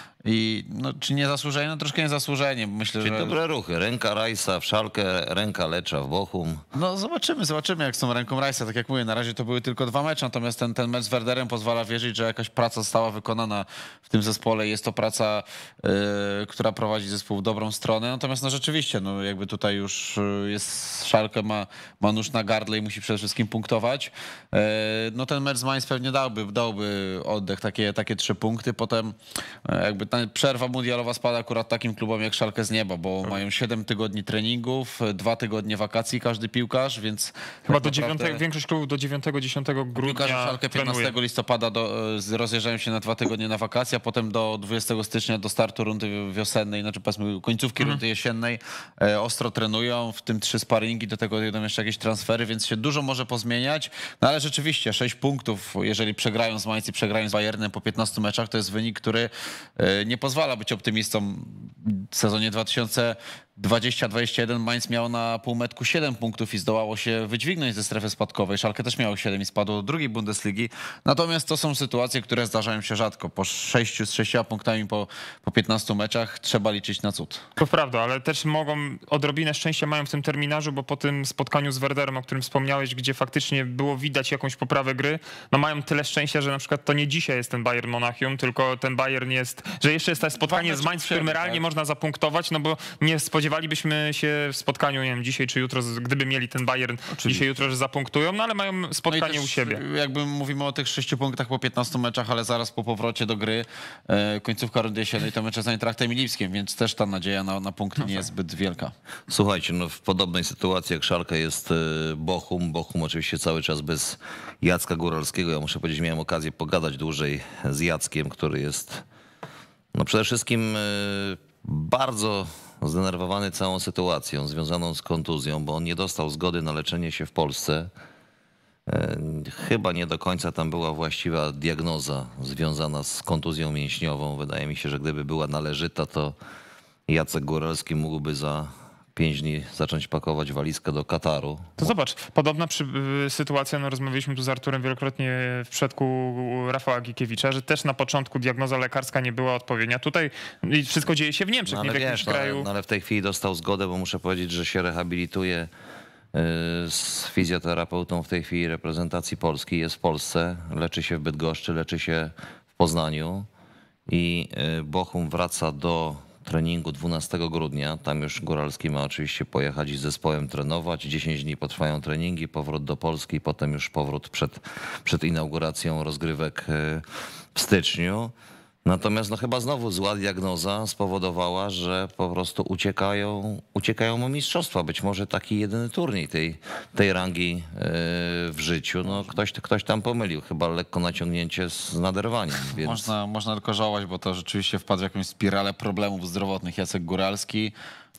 i no, czy niezasłużenie? No troszkę niezasłużenie. Myślę, Czyli że... dobre ruchy. Ręka Reisa w Schalke, ręka Lecza w Bochum. No zobaczymy jak z tą ręką Reisa. Tak jak mówię, na razie to były tylko 2 mecze, natomiast ten mecz z Werderem pozwala wierzyć, że jakaś praca została wykonana w tym zespole. Jest to praca, która prowadzi zespół w dobrą stronę. Natomiast no rzeczywiście, no jakby tutaj już jest Schalke ma nóż na gardle i musi przede wszystkim punktować. No ten mecz z Mainz pewnie dałby oddech, takie 3 punkty. Potem jakby ta przerwa mundialowa spada akurat takim klubom jak Schalke z nieba, bo mają 7 tygodni treningów, 2 tygodnie wakacji każdy piłkarz, więc Chyba tak do naprawdę 9, większość klubów do 9-10 grudnia piłkarze Schalke 15 trenuje. listopada rozjeżdżają się na 2 tygodnie na wakacje, a potem do 20 stycznia do startu rundy wiosennej, znaczy powiedzmy końcówki rundy jesiennej ostro trenują, w tym 3 sparingi, do tego idą jeszcze jakieś transfery, więc się dużo może pozmieniać, no ale rzeczywiście 6 punktów, jeżeli przegrają z Mainz i przegrają z Bayernem po 15 meczach, to jest wynik, który nie pozwala być optymistą. W sezonie 2020-2021 Mainz miał na półmetku 7 punktów i zdołało się wydźwignąć ze strefy spadkowej. Schalke też miało 7 i spadło do drugiej Bundesligi. Natomiast to są sytuacje, które zdarzają się rzadko. Po 6 z 6 punktami po 15 meczach trzeba liczyć na cud. To prawda, ale też mogą, odrobinę szczęścia mają w tym terminarzu, bo po tym spotkaniu z Werderem, o którym wspomniałeś, gdzie faktycznie było widać jakąś poprawę gry, no mają tyle szczęścia, że na przykład to nie dzisiaj jest ten Bayern Monachium, tylko ten Bayern jest, że jeszcze jest to spotkanie z Mainz, w którym realnie można zapunktować, no bo nie spodziewalibyśmy się w spotkaniu, nie wiem, dzisiaj czy jutro, gdyby mieli ten Bayern dzisiaj, jutro, że zapunktują, no ale mają spotkanie no u siebie. Jakby mówimy o tych 6 punktach po 15 meczach, ale zaraz po powrocie do gry, końcówka rundy jesiennej, to mecze z Eintrachtem i Lipskiem, więc też ta nadzieja na punkty nie jest zbyt wielka. Słuchajcie, no w podobnej sytuacji jak Schalke jest Bochum. Bochum oczywiście cały czas bez Jacka Góralskiego. Ja muszę powiedzieć, miałem okazję pogadać dłużej z Jackiem, który jest no przede wszystkim bardzo zdenerwowany całą sytuacją związaną z kontuzją, bo on nie dostał zgody na leczenie się w Polsce. Chyba nie do końca tam była właściwa diagnoza związana z kontuzją mięśniową. Wydaje mi się, że gdyby była należyta, to Jacek Góralski mógłby za 5 dni zacząć pakować walizkę do Kataru. To zobacz, podobna sytuacja, no rozmawialiśmy tu z Arturem wielokrotnie w przypadku Rafała Gikiewicza, że też na początku diagnoza lekarska nie była odpowiednia. Tutaj wszystko dzieje się w Niemczech, No nie w ale jakimś wiesz, kraju. ale w tej chwili dostał zgodę, bo muszę powiedzieć, że się rehabilituje z fizjoterapeutą w tej chwili reprezentacji Polski. Jest w Polsce, leczy się w Bydgoszczy, leczy się w Poznaniu i Bochum wraca do treningu 12 grudnia. Tam już Góralski ma oczywiście pojechać i z zespołem trenować. 10 dni potrwają treningi, powrót do Polski, potem już powrót przed inauguracją rozgrywek w styczniu. Natomiast no chyba znowu zła diagnoza spowodowała, że po prostu uciekają mu mistrzostwa. Być może taki jedyny turniej tej rangi w życiu. No ktoś tam pomylił. Chyba lekko naciągnięcie z naderwaniem. Więc... Można tylko żałować, bo to rzeczywiście wpadł w jakąś spiralę problemów zdrowotnych Jacek Góralski.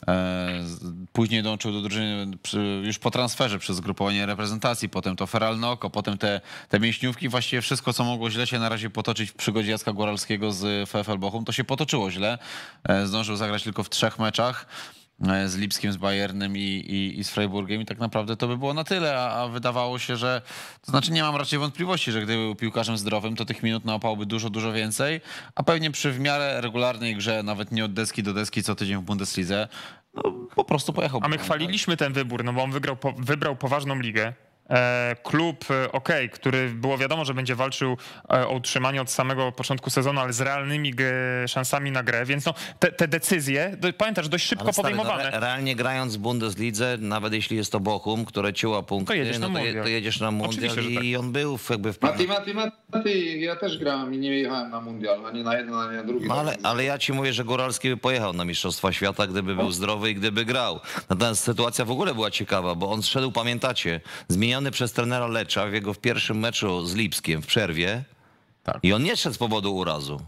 Później dołączył do drużyny już po transferze przez zgrupowanie reprezentacji, potem to feralne oko, potem te mięśniówki, właściwie wszystko, co mogło źle się na razie potoczyć w przygodzie Jacka Góralskiego z VfL Bochum, to się potoczyło źle. Zdążył zagrać tylko w 3 meczach z Lipskiem, z Bayernem i z Freiburgiem i tak naprawdę to by było na tyle, a wydawało się, że to znaczy nie mam raczej wątpliwości, że gdyby był piłkarzem zdrowym, to tych minut nałapałby dużo więcej, a pewnie przy w miarę regularnej grze, nawet nie od deski do deski co tydzień w Bundeslidze, no, po prostu pojechał. A my chwaliliśmy ten wybór, no bo on wybrał poważną ligę. Klub, który było wiadomo, że będzie walczył o utrzymanie od samego początku sezonu, ale z realnymi szansami na grę, więc no, te decyzje, pamiętasz, dość szybko Ale stary, podejmowane. No, realnie grając w Bundeslidze, nawet jeśli jest to Bochum, które cięła punkty, To jedziesz na mundial. to jedziesz na mundial. Oczywiście, że i tak. on był jakby w Mati, ja też grałem i nie jechałem na mundial, ani na jeden, ani na drugi. No ale ja ci mówię, że Góralski by pojechał na Mistrzostwa Świata, gdyby był zdrowy i gdyby grał. Natomiast sytuacja w ogóle była ciekawa, bo on szedł, pamiętacie, zmieniony przez trenera Lecza w pierwszym meczu z Lipskiem w przerwie. Tak. I on nie szedł z powodu urazu.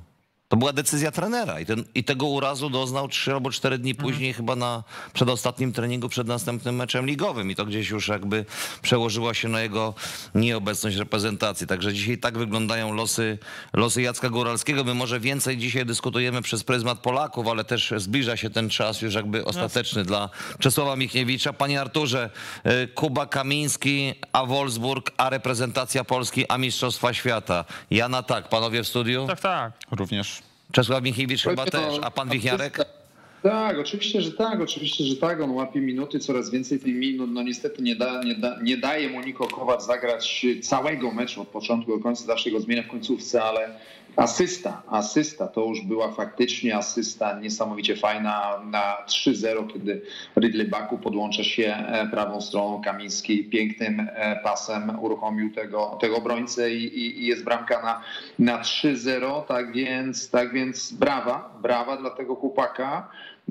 To była decyzja trenera i tego urazu doznał 3 albo 4 dni później, chyba na przedostatnim treningu przed następnym meczem ligowym i to gdzieś już jakby przełożyło się na jego nieobecność w reprezentacji. Także dzisiaj tak wyglądają losy Jacka Góralskiego. My może więcej dzisiaj dyskutujemy przez pryzmat Polaków, ale też zbliża się ten czas już jakby ostateczny dla Czesława Michniewicza. Panie Arturze, Kuba Kamiński, a Wolfsburg, a reprezentacja Polski, a Mistrzostwa Świata. Ja na tak, panowie w studiu? Tak. Również. Czesław Michniewicz chyba też, a pan Wichniarek? Tak, oczywiście, że tak. On łapie minuty, coraz więcej tych minut. No niestety nie daje mu Niko Kovac zagrać całego meczu od początku do końca, zawsze go zmienia w końcówce, ale asysta to już była faktycznie asysta niesamowicie fajna na 3-0, kiedy Ridley Baku podłącza się prawą stroną, Kamiński pięknym pasem uruchomił tego obrońcę i jest bramka na 3-0, tak więc brawa dla tego chłopaka,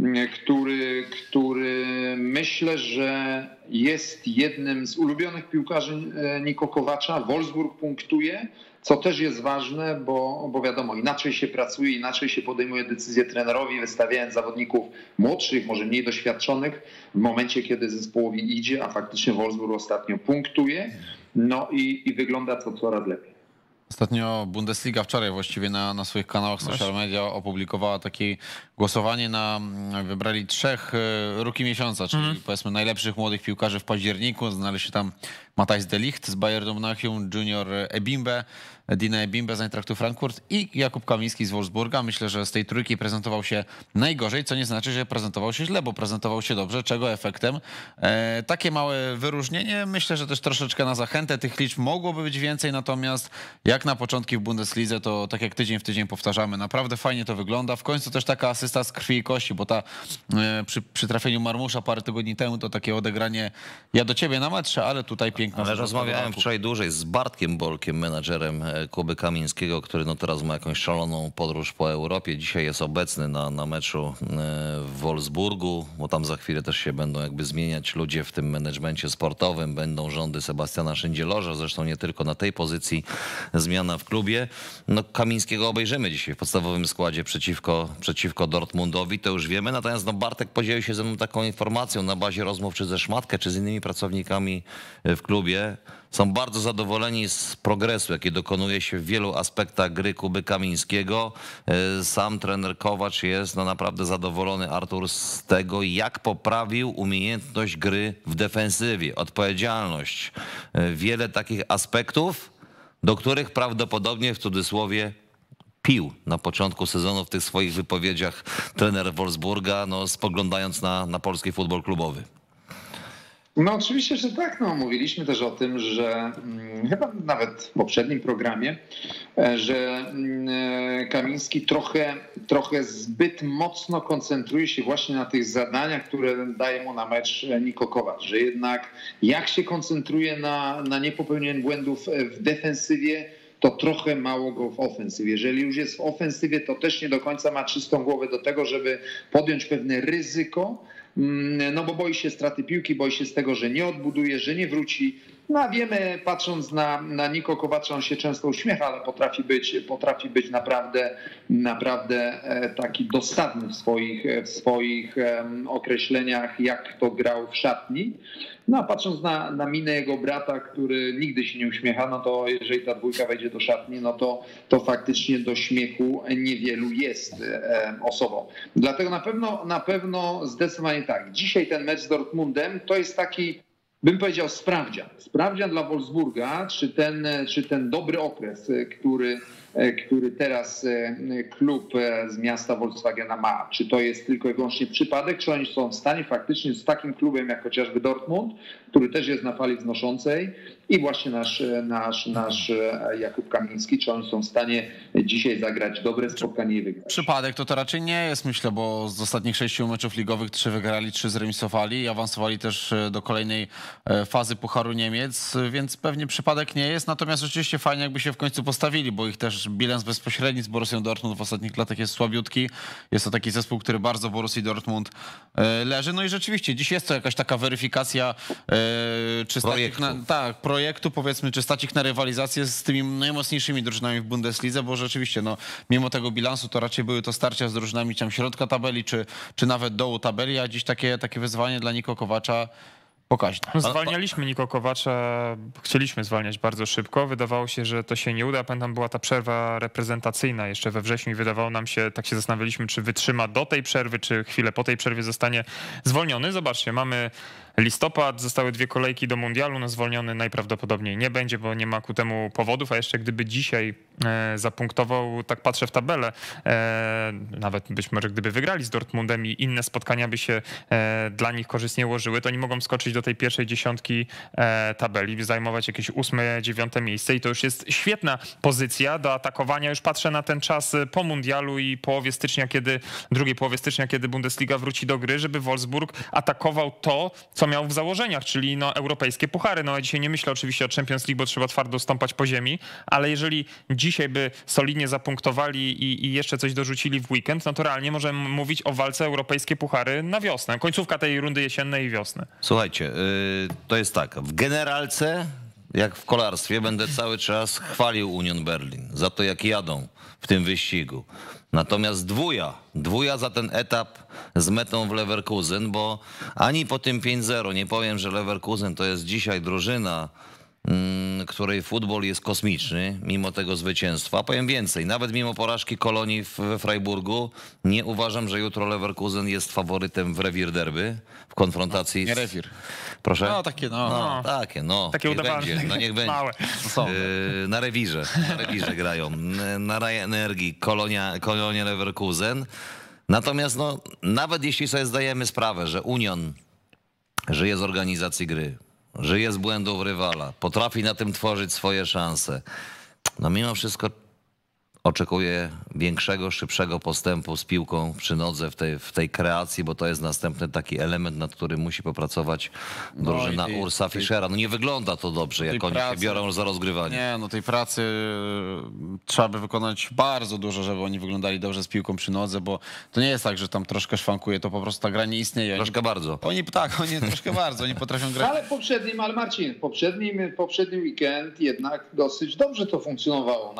który myślę, że jest jednym z ulubionych piłkarzy Niko Kovacza. Wolfsburg punktuje, co też jest ważne, bo wiadomo, inaczej się pracuje, inaczej się podejmuje decyzje trenerowi, wystawiając zawodników młodszych, może mniej doświadczonych w momencie, kiedy zespołowi idzie, a faktycznie Wolfsburg ostatnio punktuje, no i wygląda to coraz lepiej. Ostatnio Bundesliga wczoraj właściwie na swoich kanałach social media opublikowała takie głosowanie wybrali 3 rookie miesiąca, czyli powiedzmy najlepszych młodych piłkarzy w październiku. Znaleźli się tam Matthijs de Ligt z Bayernu Monachium, Junior Dina Ebimbe z Eintrachtu Frankfurt i Jakub Kamiński z Wolfsburga. Myślę, że z tej trójki prezentował się najgorzej, co nie znaczy, że prezentował się źle, bo prezentował się dobrze, czego efektem takie małe wyróżnienie. Myślę, że też troszeczkę na zachętę tych liczb mogłoby być więcej, natomiast jak na początki w Bundeslidze, to tak jak tydzień w tydzień powtarzamy, naprawdę fajnie to wygląda. W końcu też taka asysta z krwi i kości, bo ta przy trafieniu Marmusza parę tygodni temu to takie odegranie ja do ciebie na metrze, ale tutaj piękna. Ale rozmawiałem wczoraj dłużej z Bartkiem Bolkiem, menadżerem Kuby Kamińskiego, który no teraz ma jakąś szaloną podróż po Europie. Dzisiaj jest obecny na meczu w Wolfsburgu, bo tam za chwilę też się będą jakby zmieniać ludzie w tym menedżmencie sportowym. Będą rządy Sebastiana Szyndzielorza, zresztą nie tylko na tej pozycji zmiana w klubie. No Kamińskiego obejrzymy dzisiaj w podstawowym składzie przeciwko Dortmundowi, to już wiemy. Natomiast no Bartek podzielił się ze mną taką informacją na bazie rozmów czy ze Szmatkę, czy z innymi pracownikami w klubie. Są bardzo zadowoleni z progresu, jaki dokonuje się w wielu aspektach gry Kuby Kamińskiego. Sam trener Kovac jest naprawdę zadowolony, Artur, z tego, jak poprawił umiejętność gry w defensywie, odpowiedzialność. Wiele takich aspektów, do których prawdopodobnie w cudzysłowie pił na początku sezonu w tych swoich wypowiedziach trener Wolfsburga, no, spoglądając na polski futbol klubowy. No oczywiście, że tak. No, mówiliśmy też o tym, że chyba nawet w poprzednim programie, że Kamiński trochę zbyt mocno koncentruje się właśnie na tych zadaniach, które daje mu na mecz Niko Kovac, że jednak jak się koncentruje na niepopełnieniu błędów w defensywie, to trochę mało go w ofensywie. Jeżeli już jest w ofensywie, to też nie do końca ma czystą głowę do tego, żeby podjąć pewne ryzyko, no bo boi się straty piłki, boi się z tego, że nie odbuduje, że nie wróci. No a wiemy, patrząc na Niko Kovacza, on się często uśmiecha, ale potrafi być naprawdę taki dosadny w swoich określeniach, jak to grał w szatni. No a patrząc na minę jego brata, który nigdy się nie uśmiecha, no to jeżeli ta dwójka wejdzie do szatni, no to faktycznie do śmiechu niewielu jest osobą. Dlatego na pewno zdecydowanie tak. Dzisiaj ten mecz z Dortmundem to jest taki, bym powiedział, sprawdzian dla Wolfsburga, czy ten dobry okres, który teraz klub z miasta Volkswagena ma, czy to jest tylko i wyłącznie przypadek, czy oni są w stanie faktycznie z takim klubem jak chociażby Dortmund, który też jest na fali wznoszącej, i właśnie nasz Jakub Kamiński, czy oni są w stanie dzisiaj zagrać dobre spotkanie i wygrać. Przypadek to raczej nie jest, myślę, bo z ostatnich 6 meczów ligowych 3 wygrali, 3 zremisowali i awansowali też do kolejnej fazy Pucharu Niemiec, więc pewnie przypadek nie jest. Natomiast oczywiście fajnie, jakby się w końcu postawili, bo ich też też bilans bezpośredni z Borussią Dortmund w ostatnich latach jest słabiutki. Jest to taki zespół, który bardzo Borussii Dortmund leży. No i rzeczywiście, dziś jest to jakaś taka weryfikacja czy projektu, powiedzmy, czy stać ich na rywalizację z tymi najmocniejszymi drużynami w Bundeslidze, bo rzeczywiście, no, mimo tego bilansu, to raczej były to starcia z drużynami tam środka tabeli, czy nawet dołu tabeli, a dziś takie wyzwanie dla Niko Kowacza pokaźne. No, zwalnialiśmy Niko Kowacza, chcieliśmy zwalniać bardzo szybko. Wydawało się, że to się nie uda. Pamiętam, była ta przerwa reprezentacyjna jeszcze we wrześniu i wydawało nam się, tak się zastanawialiśmy, czy wytrzyma do tej przerwy, czy chwilę po tej przerwie zostanie zwolniony. Zobaczcie, mamy listopad, zostały 2 kolejki do mundialu, no zwolniony najprawdopodobniej nie będzie, bo nie ma ku temu powodów, a jeszcze gdyby dzisiaj zapunktował, tak patrzę w tabelę, nawet być może gdyby wygrali z Dortmundem i inne spotkania by się dla nich korzystnie ułożyły, to oni mogą skoczyć do tej pierwszej 10 tabeli, zajmować jakieś 8., 9. miejsce i to już jest świetna pozycja do atakowania. Już patrzę na ten czas po mundialu i drugiej połowie stycznia, kiedy Bundesliga wróci do gry, żeby Wolfsburg atakował to, co miał w założeniach, czyli no, europejskie puchary. No ja dzisiaj nie myślę oczywiście o Champions League, bo trzeba twardo stąpać po ziemi, ale jeżeli dzisiaj by solidnie zapunktowali i jeszcze coś dorzucili w weekend, no to realnie możemy mówić o walce europejskie puchary na wiosnę. Końcówka tej rundy jesiennej i wiosny. Słuchajcie, to jest tak, w generalce, jak w kolarstwie, będę cały czas chwalił Union Berlin za to, jak jadą w tym wyścigu. Natomiast dwuja za ten etap z metą w Leverkusen, bo ani po tym 5-0 nie powiem, że Leverkusen to jest dzisiaj drużyna, której futbol jest kosmiczny, mimo tego zwycięstwa. Powiem więcej, nawet mimo porażki Kolonii we Freiburgu, nie uważam, że jutro Leverkusen jest faworytem w rewir derby, w konfrontacji nie rewir. Proszę? No, takie, Takie niech udawane. będzie. No niech będzie. Małe. Na rewirze grają. Na Ryanair Kolonia Leverkusen. Natomiast no, nawet jeśli sobie zdajemy sprawę, że Union żyje z organizacji gry, żyje z błędów rywala, potrafi na tym tworzyć swoje szanse, no mimo wszystko oczekuję większego, szybszego postępu z piłką przy nodze w tej kreacji, bo to jest następny taki element, nad którym musi popracować drużyna Ursa Fischera. No nie wygląda to dobrze, jak oni się biorą za rozgrywanie. Nie, no tej pracy trzeba by wykonać bardzo dużo, żeby oni wyglądali dobrze z piłką przy nodze, bo to nie jest tak, że tam troszkę szwankuje, to po prostu ta gra nie istnieje. Troszkę bardzo. Oni troszkę bardzo, oni potrafią grać. Ale Marcin, poprzedni weekend jednak dosyć dobrze to funkcjonowało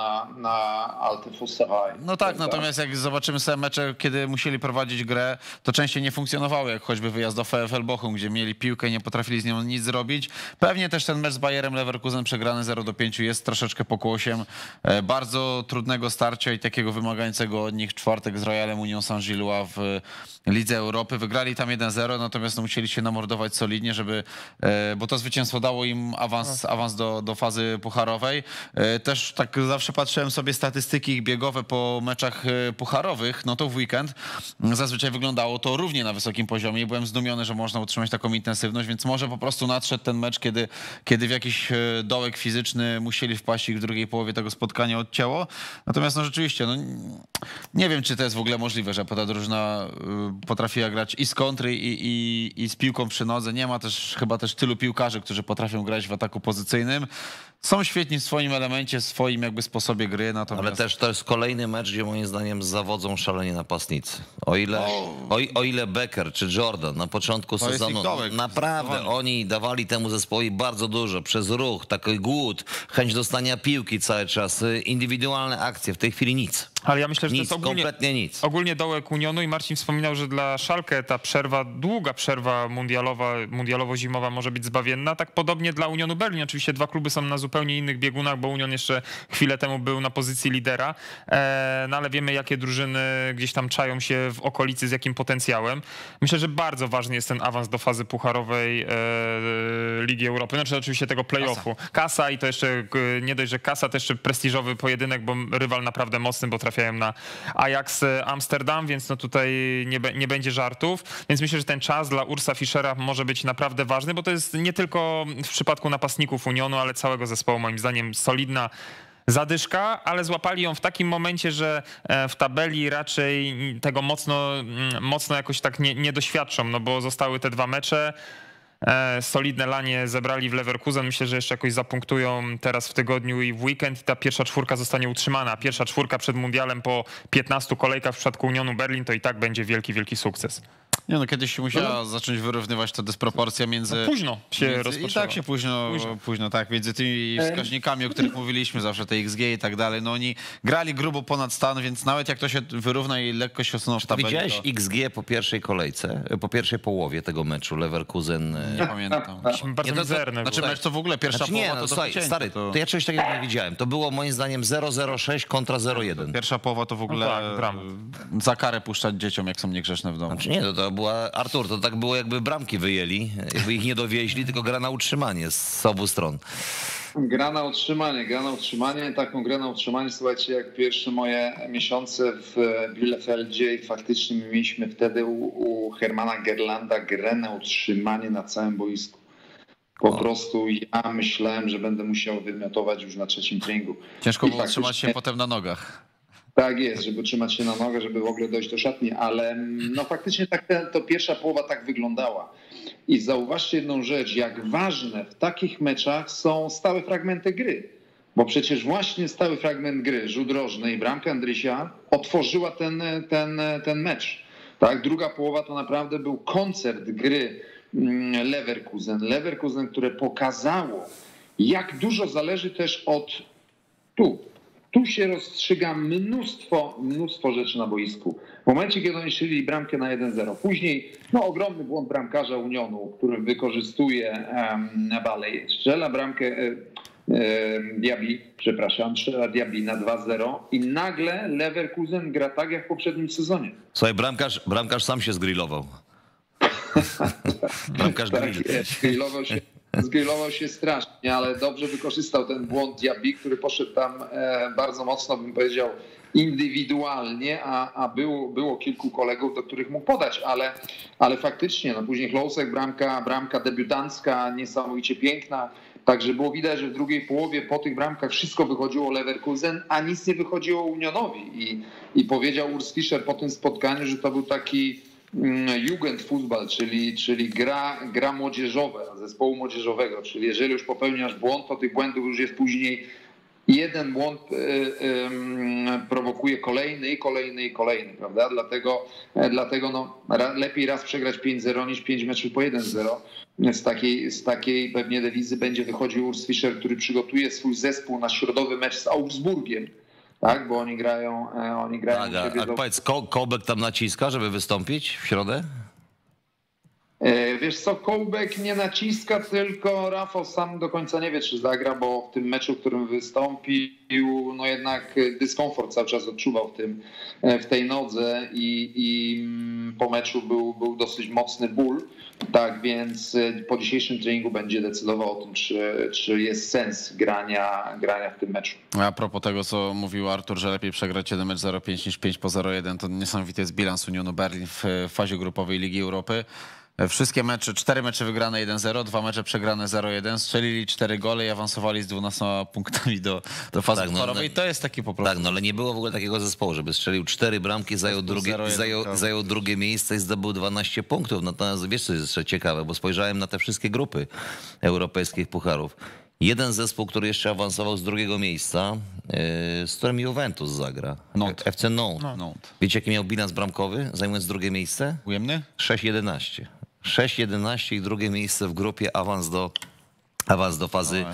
na Alte Fußball. No tak, natomiast jak zobaczymy sobie mecze, kiedy musieli prowadzić grę, to częściej nie funkcjonowały, jak choćby wyjazd do VfL Bochum, gdzie mieli piłkę i nie potrafili z nią nic zrobić. Pewnie też ten mecz z Bayerem Leverkusen przegrany 0-5 jest troszeczkę pokłosiem bardzo trudnego starcia i takiego wymagającego od nich w czwartek z Royalem Union Saint-Gillois w Lidze Europy. Wygrali tam 1-0, natomiast musieli się namordować solidnie, bo to zwycięstwo dało im awans do fazy pucharowej. Też tak zawsze patrzyłem sobie statystyki ich biegowe po meczach pucharowych, no to w weekend zazwyczaj wyglądało to równie na wysokim poziomie i byłem zdumiony, że można utrzymać taką intensywność, więc może po prostu nadszedł ten mecz, kiedy w jakiś dołek fizyczny musieli wpaść i w drugiej połowie tego spotkania odcięło. Natomiast no rzeczywiście, no, nie wiem, czy to jest w ogóle możliwe, że ta drużyna potrafiła grać i z kontry i z piłką przy nodze. Nie ma też chyba tylu piłkarzy, którzy potrafią grać w ataku pozycyjnym. Są świetni w swoim elemencie, swoim jakby sposobie gry. Natomiast... Ale też to jest kolejny mecz, gdzie moim zdaniem zawodzą szalenie napastnicy. O ile Becker czy Jordan na początku sezonu, naprawdę oni dawali temu zespołowi bardzo dużo. Przez ruch, taki głód, chęć dostania piłki cały czas, indywidualne akcje. W tej chwili nic. Ale ja myślę, że nic, to jest kompletnie nic. Ogólnie dołek Unionu i Marcin wspominał, że dla Schalke ta długa przerwa mundialowo-zimowa może być zbawienna. Tak podobnie dla Unionu Berlin. Oczywiście 2 kluby są na zupełnie innych biegunach, bo Union jeszcze chwilę temu był na pozycji lidera, no ale wiemy, jakie drużyny gdzieś tam czają się w okolicy, z jakim potencjałem. Myślę, że bardzo ważny jest ten awans do fazy pucharowej Ligi Europy. Znaczy oczywiście tego play-offu. Kasa i to jeszcze nie dość, że kasa, to jeszcze prestiżowy pojedynek, bo rywal naprawdę mocny, bo trafiają na Ajax Amsterdam, więc no tutaj nie będzie żartów. Więc myślę, że ten czas dla Ursa Fischera może być naprawdę ważny, bo to jest nie tylko w przypadku napastników Unionu, ale całego zespołu moim zdaniem solidna zadyszka, ale złapali ją w takim momencie, że w tabeli raczej tego mocno jakoś tak nie doświadczą, no bo zostały te 2 mecze. solidne lanie zebrali w Leverkusen. Myślę, że jeszcze jakoś zapunktują teraz w tygodniu i w weekend i ta pierwsza czwórka zostanie utrzymana. Pierwsza czwórka przed mundialem po 15 kolejkach w przypadku Unionu Berlin to i tak będzie wielki, wielki sukces. Nie no, kiedyś się musiała zacząć wyrównywać ta dysproporcja między... No późno się rozpoczęła. I tak się późno, tak, między tymi wskaźnikami, o których mówiliśmy zawsze, te XG i tak dalej. No oni grali grubo ponad stan, więc nawet jak to się wyrówna i lekko się osuną w tabeli, Widziałeś to... XG po pierwszej kolejce, po pierwszej połowie tego meczu Leverkusen? Nie pamiętam. Bardzo mizerne. Znaczy mecz to w ogóle pierwsza Nie, połowa no, to słuchaj, dopięcie, stary, to ja czegoś takiego nie widziałem. To było moim zdaniem 0-0-6 kontra 0-1. Pierwsza połowa to w ogóle tak, za karę puszczać dzieciom, jak są niegrzeczne w domu. Znaczy nie, to była, Artur, to tak było jakby bramki wyjęli, jakby ich nie dowieźli, tylko gra na utrzymanie z obu stron. Gra na utrzymanie, taką grę na utrzymanie, słuchajcie, jak pierwsze moje miesiące w Bielefeldzie i faktycznie mieliśmy wtedy u Hermana Gerlanda grę na utrzymanie na całym boisku. Po prostu ja myślałem, że będę musiał wymiotować już na trzecim treningu. Ciężko było trzymać się potem na nogach. Tak jest, żeby trzymać się na nogę, żeby w ogóle dojść do szatni, ale no faktycznie tak to pierwsza połowa tak wyglądała. I zauważcie jedną rzecz, jak ważne w takich meczach są stałe fragmenty gry. Bo przecież właśnie stały fragment gry, rzut rożny i bramka Andrysia otworzyła ten mecz. Tak? Druga połowa to naprawdę był koncert gry Leverkusen, które pokazało, jak dużo zależy też od Tu się rozstrzyga mnóstwo rzeczy na boisku. W momencie, kiedy oni strzelili bramkę na 1-0. Później ogromny błąd bramkarza Unionu, który wykorzystuje Balej. Strzela bramkę strzela Diaby na 2-0 i nagle Leverkusen gra tak jak w poprzednim sezonie. Słuchaj, bramkarz sam się zgrillował. Bramkarz grill. Zgrillował się strasznie, ale dobrze wykorzystał ten błąd Diaby, który poszedł tam bardzo mocno, bym powiedział, indywidualnie, a było kilku kolegów, do których mógł podać, ale faktycznie, później Hlousek, bramka debiutancka, niesamowicie piękna, także było widać, że w drugiej połowie po tych bramkach wszystko wychodziło Leverkusen, a nic nie wychodziło Unionowi i powiedział Urs Fischer po tym spotkaniu, że to był taki Jugendfußball, czyli gra młodzieżowa, zespołu młodzieżowego, czyli jeżeli już popełniasz błąd, to tych błędów już jest później jeden błąd prowokuje kolejny, prawda? Dlatego lepiej raz przegrać 5-0 niż 5 meczów po 1-0. Z takiej pewnie dewizy będzie wychodził Urs Fischer, który przygotuje swój zespół na środowy mecz z Augsburgiem. Tak, bo oni grają Tak, a powiedz, Kołbek tam naciska, żeby wystąpić w środę? Wiesz co, Kołbek nie naciska, tylko Rafał sam do końca nie wie, czy zagra, bo w tym meczu, w którym wystąpił, jednak dyskomfort cały czas odczuwał w tej nodze i po meczu był dosyć mocny ból. Tak więc po dzisiejszym treningu będzie decydował o tym, czy jest sens grania w tym meczu. A propos tego, co mówił Artur, że lepiej przegrać 1 mecz 0-5 niż 5 po 0-1, to niesamowity jest bilans Unionu Berlin w fazie grupowej Ligi Europy. Wszystkie mecze, 4 mecze wygrane 1-0, 2 mecze przegrane 0-1, strzelili 4 gole i awansowali z 12 punktami do fazy pucharowej. To jest taki po prostu. Tak, ale nie było w ogóle takiego zespołu, żeby strzelił 4 bramki, zajął drugie miejsce i zdobył 12 punktów. Natomiast wiesz, co jest jeszcze ciekawe, bo spojrzałem na te wszystkie grupy europejskich pucharów. Jeden zespół, który jeszcze awansował z drugiego miejsca, z którym Juventus zagra. FC Nantes. Wiecie, jaki miał bilans bramkowy, zajmując drugie miejsce? Ujemny? 6-11. 6-11 i drugie miejsce w grupie, awans do fazy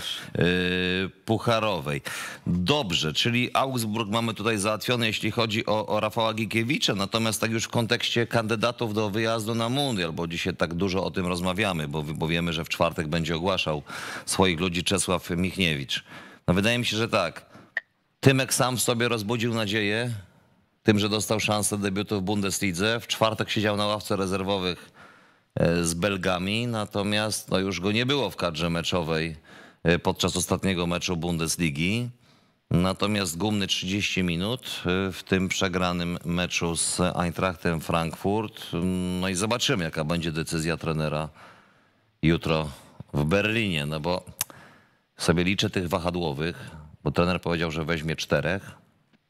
pucharowej. Dobrze, czyli Augsburg mamy tutaj załatwiony, jeśli chodzi o Rafała Gikiewicza, natomiast tak już w kontekście kandydatów do wyjazdu na mundial, bo dzisiaj tak dużo o tym rozmawiamy, bo wiemy, że w czwartek będzie ogłaszał swoich ludzi Czesław Michniewicz. Wydaje mi się, że tak. Tymek sam w sobie rozbudził nadzieję tym, że dostał szansę debiutu w Bundeslidze. W czwartek siedział na ławce rezerwowych z Belgami, natomiast już go nie było w kadrze meczowej podczas ostatniego meczu Bundesligi. Natomiast gumny 30 minut w tym przegranym meczu z Eintrachtem Frankfurt. I zobaczymy, jaka będzie decyzja trenera jutro w Berlinie, bo sobie liczę tych wahadłowych, bo trener powiedział, że weźmie 4.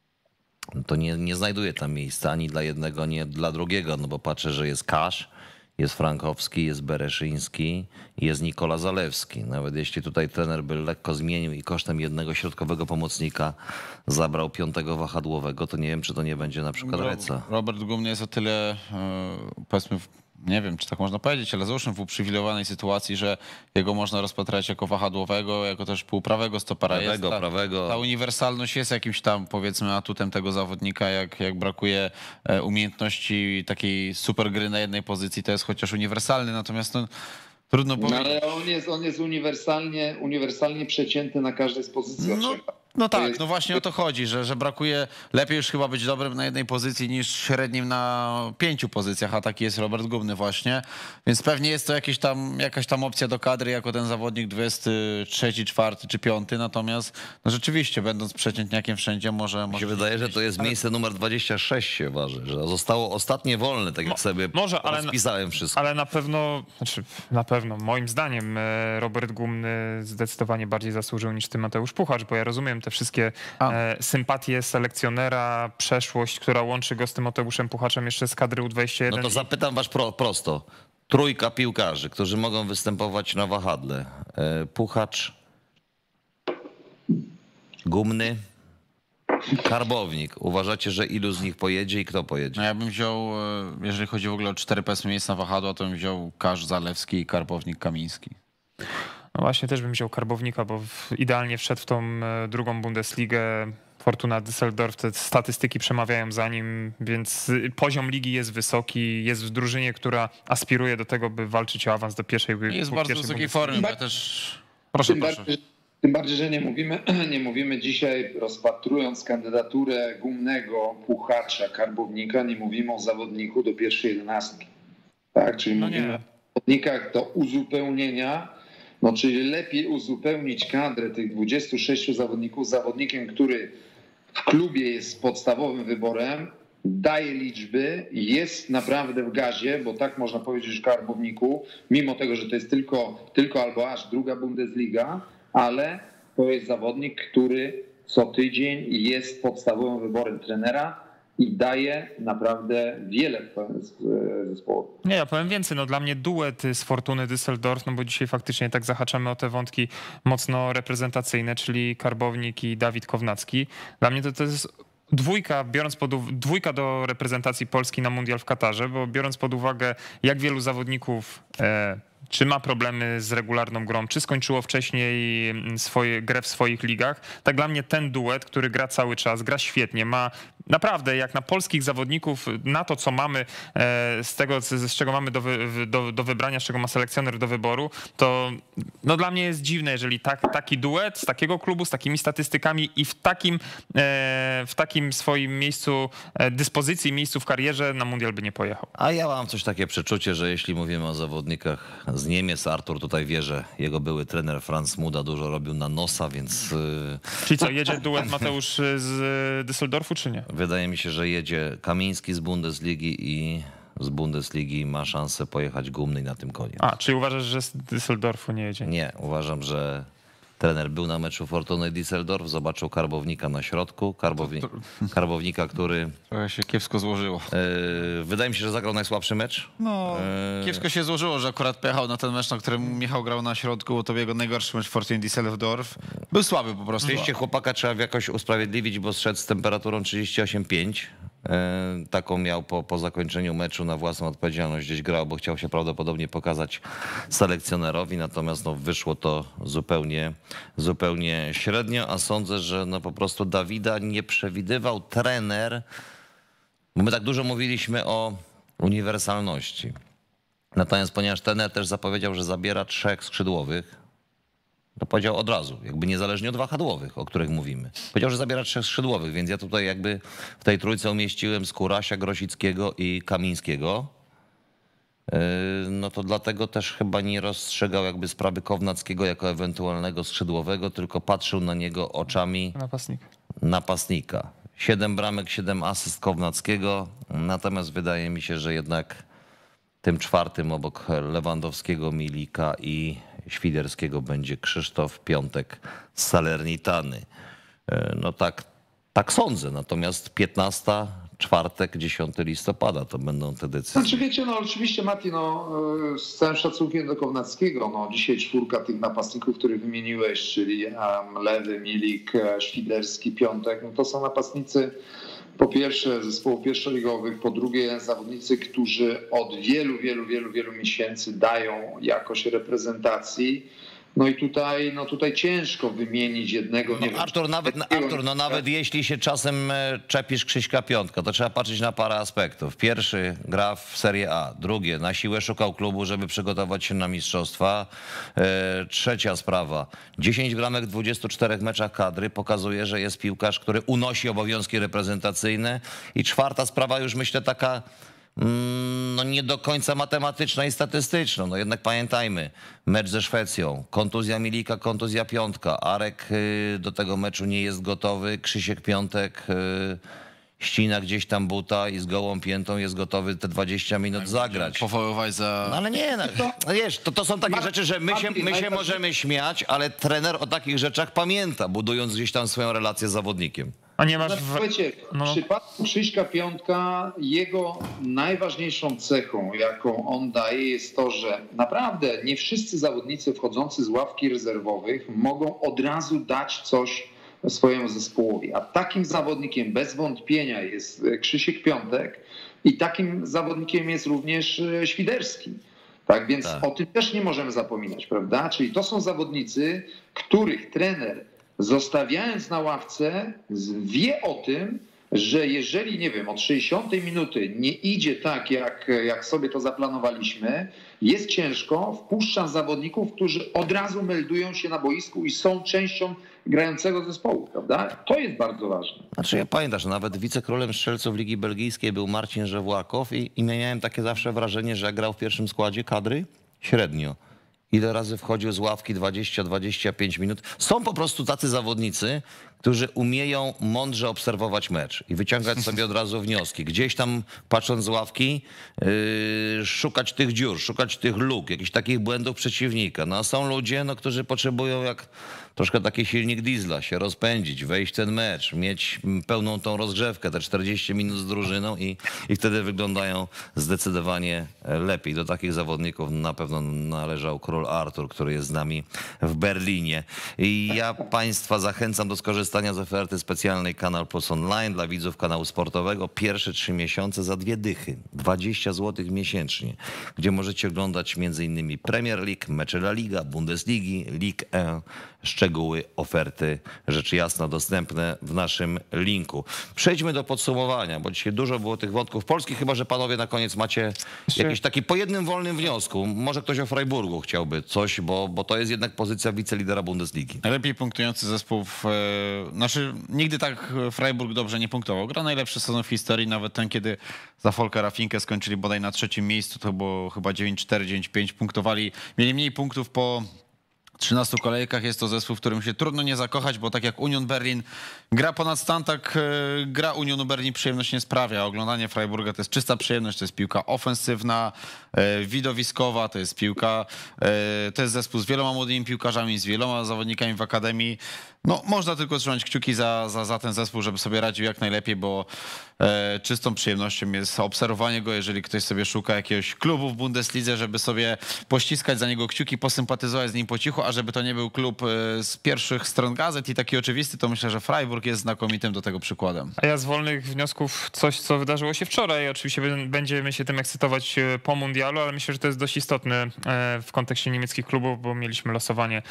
To nie znajduje tam miejsca ani dla jednego, ani dla drugiego, bo patrzę, że jest Kasz, jest Frankowski, jest Bereszyński, jest Nikola Zalewski. Nawet jeśli tutaj trener by lekko zmienił i kosztem jednego środkowego pomocnika zabrał 5. wahadłowego, to nie wiem, czy to nie będzie na przykład Reca. Robert Gumny jest o tyle, powiedzmy, nie wiem, czy tak można powiedzieć, ale załóżmy w uprzywilejowanej sytuacji, że jego można rozpatrywać jako wahadłowego, jako też półprawego stopera. Prawego. Ta uniwersalność jest jakimś tam, powiedzmy, atutem tego zawodnika, jak brakuje umiejętności takiej super gry na jednej pozycji, to jest chociaż uniwersalny, natomiast no, trudno powiedzieć. Ale on jest uniwersalnie przecięty na każdej z pozycji. No tak, no właśnie o to chodzi, że brakuje, lepiej już chyba być dobrym na jednej pozycji niż średnim na 5 pozycjach, a taki jest Robert Gumny właśnie, więc pewnie jest to jakaś tam opcja do kadry jako ten zawodnik 23, 4 czy 5, natomiast no rzeczywiście będąc przeciętniakiem wszędzie może... Mi się wydaje, że to jest miejsce numer 26 się waży, że zostało ostatnie wolne, tak jak sobie rozpisałem wszystko. Ale na pewno, moim zdaniem Robert Gumny zdecydowanie bardziej zasłużył niż ty, Mateusz Puchacz, bo ja rozumiem te wszystkie sympatie selekcjonera, przeszłość, która łączy go z tym Mateuszem Puchaczem jeszcze z kadry U21. No to zapytam was prosto. Trójka piłkarzy, którzy mogą występować na wahadle. Puchacz, Gumny, Karbownik. Uważacie, że ilu z nich pojedzie i kto pojedzie? No ja bym wziął, jeżeli chodzi w ogóle o 4 miejsca na wahadła, to bym wziął Kasz, Zalewski, Karbownik, Kamiński. No właśnie, też bym wziął Karbownika, bo idealnie wszedł w tą drugą Bundesligę. Fortuna Düsseldorf, te statystyki przemawiają za nim, więc poziom ligi jest wysoki, jest w drużynie, która aspiruje do tego, by walczyć o awans do pierwszej. Jest w bardzo wysokiej formie, ja też... Proszę. Tym bardziej, że nie mówimy dzisiaj, rozpatrując kandydaturę Gumnego, Puchacza, Karbownika, nie mówimy o zawodniku do pierwszej 11. Tak, czyli mówimy o zawodnikach do uzupełnienia. No, czyli lepiej uzupełnić kadrę tych 26 zawodników zawodnikiem, który w klubie jest podstawowym wyborem, daje liczby, jest naprawdę w gazie, bo tak można powiedzieć o Karbowniku, mimo tego, że to jest tylko albo aż druga Bundesliga, ale to jest zawodnik, który co tydzień jest podstawowym wyborem trenera i daje naprawdę wiele w zespołu. Nie, ja powiem więcej. No, dla mnie duet z Fortuny Düsseldorf, no bo dzisiaj faktycznie tak zahaczamy o te wątki mocno reprezentacyjne, czyli Karbownik i Dawid Kownacki. Dla mnie to jest dwójka do reprezentacji Polski na mundial w Katarze, bo biorąc pod uwagę, jak wielu zawodników czy ma problemy z regularną grą, czy skończyło wcześniej grę w swoich ligach, tak dla mnie ten duet, który gra cały czas, gra świetnie, ma naprawdę jak na polskich zawodników, na to co mamy, z tego z czego mamy do wybrania, z czego ma selekcjoner do wyboru, to no dla mnie jest dziwne, jeżeli taki duet z takiego klubu, z takimi statystykami i w takim swoim dyspozycji, miejscu w karierze na mundial by nie pojechał. A ja mam coś takie przeczucie, że jeśli mówimy o zawodnikach z Niemiec, Artur tutaj wie, że jego były trener Franz Muda dużo robił na nosa, więc... Czyli co, jedzie duet Mateusz z Düsseldorfu, czy nie? Wydaje mi się, że jedzie Kamiński z Bundesligi i z Bundesligi ma szansę pojechać Gumny na tym koniec. A, czyli uważasz, że z Düsseldorfu nie jedzie? Nie, uważam, że trener był na meczu Fortuny Düsseldorf, zobaczył Karbownika na środku, Karbownika, który... Trochę się kiepsko złożyło. Wydaje mi się, że zagrał najsłabszy mecz. No, kiepsko się złożyło, że akurat pojechał na ten mecz, na którym Michał grał na środku, bo to jego najgorszy mecz w Fortunie Düsseldorf. Był słaby po prostu. Oczywiście chłopaka trzeba jakoś usprawiedliwić, bo zszedł z temperaturą 38,5. Taką miał po zakończeniu meczu, na własną odpowiedzialność gdzieś grał, bo chciał się prawdopodobnie pokazać selekcjonerowi, natomiast no, wyszło to zupełnie średnio, a sądzę, że no, po prostu Dawida nie przewidywał trener, bo my tak dużo mówiliśmy o uniwersalności. Natomiast ponieważ trener też zapowiedział, że zabiera 3 skrzydłowych, to powiedział od razu, jakby niezależnie od wahadłowych, o których mówimy. Powiedział, że zabiera 3 skrzydłowych, więc ja tutaj jakby w tej trójce umieściłem Skórasia, Grosickiego i Kamińskiego. No to dlatego też chyba nie rozstrzegał jakby sprawy Kownackiego jako ewentualnego skrzydłowego, tylko patrzył na niego oczami napastnika. 7 bramek, 7 asyst Kownackiego, natomiast wydaje mi się, że jednak tym 4 obok Lewandowskiego, Milika i Świderskiego będzie Krzysztof Piątek z Salernitany. No tak sądzę. Natomiast 15 czwartek, 10 listopada to będą te decyzje. Znaczy wiecie, no oczywiście Mati, z całym szacunkiem do Kownackiego, dzisiaj czwórka tych napastników, których wymieniłeś, czyli Lewy, Milik, Świderski, Piątek, to są napastnicy po pierwsze zespołów pierwszoligowych, po drugie zawodnicy, którzy od wielu miesięcy dają jakość reprezentacji. No i tutaj ciężko wymienić jednego. Nie wiem, Artur, nawet jeśli się czasem czepisz Krzyśka Piątka, to trzeba patrzeć na parę aspektów. Pierwszy, gra w Serie A. Drugie, na siłę szukał klubu, żeby przygotować się na mistrzostwa. Trzecia sprawa, 10 bramek w 24 meczach kadry pokazuje, że jest piłkarz, który unosi obowiązki reprezentacyjne. I czwarta sprawa, już myślę taka nie do końca matematyczna i statystyczna. Jednak pamiętajmy, mecz ze Szwecją, kontuzja Milika, kontuzja Piątka, Arek do tego meczu nie jest gotowy, Krzysiek Piątek ścina gdzieś tam buta i z gołą piętą jest gotowy te 20 minut zagrać. Powoływać za... No ale nie, wiesz, to są takie rzeczy, że my się możemy śmiać, ale trener o takich rzeczach pamięta, budując gdzieś tam swoją relację z zawodnikiem. A nie masz... Słuchajcie, w przypadku Krzyśka Piątka jego najważniejszą cechą, jaką on daje, jest to, że naprawdę nie wszyscy zawodnicy wchodzący z ławki rezerwowych mogą od razu dać coś swojemu zespołowi. A takim zawodnikiem bez wątpienia jest Krzysiek Piątek i takim zawodnikiem jest również Świderski. Tak więc o tym też nie możemy zapominać, prawda? Czyli to są zawodnicy, których trener zostawiając na ławce wie o tym, że jeżeli, nie wiem, od 60 minuty nie idzie tak, jak sobie to zaplanowaliśmy, jest ciężko, wpuszczam zawodników, którzy od razu meldują się na boisku i są częścią grającego zespołu, prawda? To jest bardzo ważne. Znaczy ja pamiętam, że nawet wicekrólem strzelców Ligi Belgijskiej był Marcin Żewłakow i miałem takie zawsze wrażenie, że jak grał w pierwszym składzie kadry, średnio. Ile razy wchodził z ławki 20-25 minut. Są po prostu tacy zawodnicy, którzy umieją mądrze obserwować mecz i wyciągać sobie od razu wnioski. Gdzieś tam patrząc z ławki szukać tych dziur, szukać tych luk, jakichś takich błędów przeciwnika. A są ludzie, którzy potrzebują jak troszkę taki silnik diesla, się rozpędzić, wejść w ten mecz, mieć pełną tą rozgrzewkę, te 40 minut z drużyną i wtedy wyglądają zdecydowanie lepiej. Do takich zawodników na pewno należał król Artur, który jest z nami w Berlinie. I ja państwa zachęcam do skorzystania z oferty specjalnej Kanal Plus Online dla widzów kanału sportowego. Pierwsze 3 miesiące za 2 dychy, 20 zł miesięcznie, gdzie możecie oglądać m.in. Premier League, mecze La Liga, Bundesligi, Ligue 1. Szczegóły oferty, rzecz jasna, dostępne w naszym linku. Przejdźmy do podsumowania, bo dzisiaj dużo było tych wątków polskich, chyba że panowie na koniec macie jakiś taki po jednym wolnym wniosku. Może ktoś o Freiburgu chciałby coś, bo to jest jednak pozycja wicelidera Bundesligi. Najlepiej punktujący zespół, nigdy tak Freiburg dobrze nie punktował. Gra najlepszy sezon w historii, nawet ten, kiedy za Volkera Finkę skończyli bodaj na 3. miejscu, to było chyba 9-4, 9-5 punktowali. Mieli mniej punktów po 13 kolejkach. Jest to zespół, w którym się trudno nie zakochać, bo tak jak Union Berlin gra ponad stan, tak gra Unionu Berlin przyjemność nie sprawia. Oglądanie Freiburga to jest czysta przyjemność, to jest piłka ofensywna, widowiskowa, to jest piłka, to jest zespół z wieloma młodymi piłkarzami, z wieloma zawodnikami w akademii. Można tylko trzymać kciuki za ten zespół, żeby sobie radził jak najlepiej, bo czystą przyjemnością jest obserwowanie go, jeżeli ktoś sobie szuka jakiegoś klubu w Bundeslidze, żeby sobie pościskać za niego kciuki, posympatyzować z nim po cichu, a żeby to nie był klub z pierwszych stron gazet i taki oczywisty, to myślę, że Freiburg jest znakomitym do tego przykładem. A ja z wolnych wniosków coś, co wydarzyło się wczoraj. Oczywiście będziemy się tym ekscytować po mundialu, ale myślę, że to jest dość istotne w kontekście niemieckich klubów, bo mieliśmy losowanie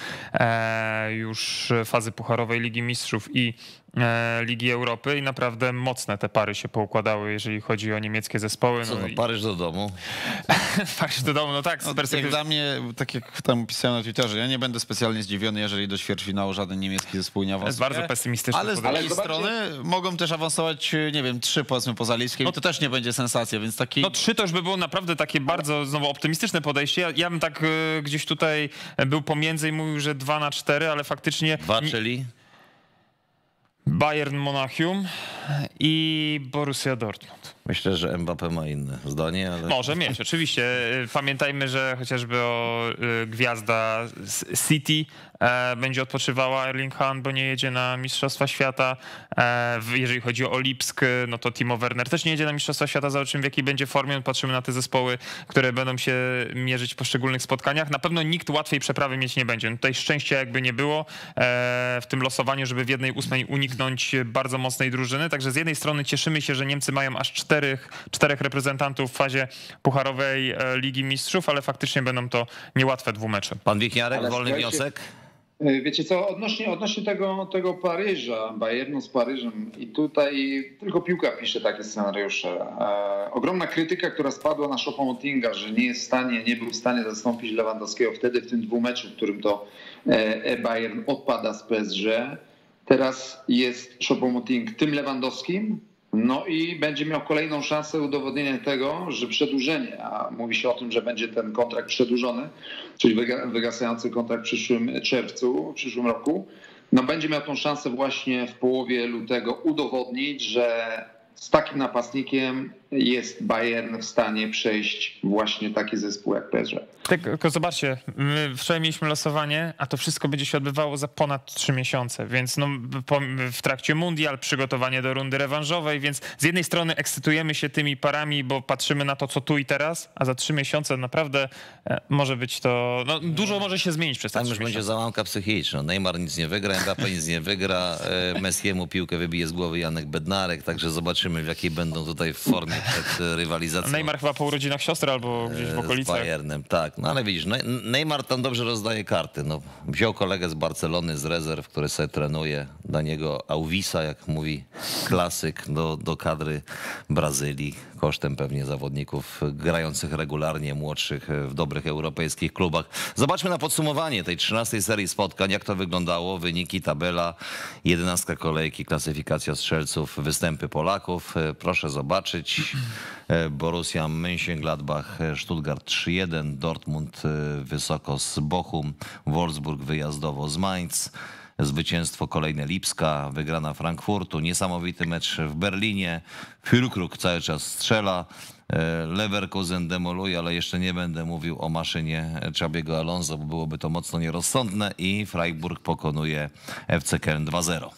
już fazy pucharowej Ligi Mistrzów i Ligi Europy i naprawdę mocne te pary się poukładały, jeżeli chodzi o niemieckie zespoły. Paryż do domu. Paryż do domu, tak. Jak dla mnie, tak jak tam pisałem na Twitterze, ja nie będę specjalnie zdziwiony, jeżeli do ćwierćfinału żaden niemiecki zespół nie awansuje. To jest bardzo pesymistyczne. Ale z drugiej strony mogą też awansować, 3 powiedzmy poza Liskiem i to też nie będzie sensacja, więc taki... 3 to już by było naprawdę takie bardzo znowu optymistyczne podejście. Ja bym tak gdzieś tutaj był pomiędzy i mówił, że 2-4, ale faktycznie... 2, czyli? Bayern Monachium i Borussia Dortmund. Myślę, że Mbappé ma inne zdanie, ale... Może mieć, oczywiście. Pamiętajmy, że chociażby gwiazda City będzie odpoczywała, Erling Haaland, bo nie jedzie na Mistrzostwa Świata. Jeżeli chodzi o Lipsk, no to Timo Werner też nie jedzie na Mistrzostwa Świata, zobaczymy w jakiej będzie formie. Patrzymy na te zespoły, które będą się mierzyć w poszczególnych spotkaniach. Na pewno nikt łatwiej przeprawy mieć nie będzie. No tutaj szczęścia jakby nie było w tym losowaniu, żeby w 1/8 uniknąć bardzo mocnej drużyny. Także z jednej strony cieszymy się, że Niemcy mają aż czterech reprezentantów w fazie pucharowej Ligi Mistrzów, ale faktycznie będą to niełatwe dwumecze. Pan Wichniarek, wolny wniosek? Wiecie co, odnośnie tego Paryża, Bayernu z Paryżem i tutaj tylko piłka pisze takie scenariusze. Ogromna krytyka, która spadła na Choupo-Motinga, że nie był w stanie zastąpić Lewandowskiego wtedy w tym dwumeczu, w którym to Bayern odpada z PSG. Teraz jest Choupo-Moting tym Lewandowskim, no i będzie miał kolejną szansę udowodnienia tego, że przedłużenie, a mówi się o tym, że będzie ten kontrakt przedłużony, czyli wygasający kontrakt w przyszłym roku, no będzie miał tą szansę właśnie w połowie lutego udowodnić, że z takim napastnikiem jest Bayern w stanie przejść właśnie taki zespół jak PSG. Tylko zobaczcie, my wczoraj mieliśmy losowanie, a to wszystko będzie się odbywało za ponad 3 miesiące, więc no, w trakcie mundial, przygotowanie do rundy rewanżowej, więc z jednej strony ekscytujemy się tymi parami, bo patrzymy na to, co tu i teraz, a za 3 miesiące naprawdę może być to, no dużo może się zmienić przez te 3 Tam już miesiące. będzie załamka psychiczna. Neymar nic nie wygra, Mbappé nic nie wygra, Messiemu piłkę wybije z głowy Janek Bednarek, także zobaczymy, w jakiej będą tutaj w formie przed rywalizacją. Neymar chyba po urodzinach siostry albo gdzieś w okolicach. Z Bayernem, tak. No ale widzisz, Neymar tam dobrze rozdaje karty. No, wziął kolegę z Barcelony z rezerw, który sobie trenuje, dla niego Alvisa, jak mówi klasyk, do kadry Brazylii, kosztem pewnie zawodników grających regularnie, młodszych w dobrych europejskich klubach. Zobaczmy na podsumowanie tej 13 serii spotkań, jak to wyglądało. Wyniki, tabela, 11 kolejki, klasyfikacja strzelców, występy Polaków. Proszę zobaczyć. Borussia Mönchengladbach, Stuttgart 3-1, Dortmund wysoko z Bochum, Wolfsburg wyjazdowo z Mainz, zwycięstwo kolejne Lipska, wygrana Frankfurtu, niesamowity mecz w Berlinie, Füllkrug cały czas strzela, Leverkusen demoluje, ale jeszcze nie będę mówił o maszynie Xabiego Alonso, bo byłoby to mocno nierozsądne i Freiburg pokonuje FC Köln 2-0.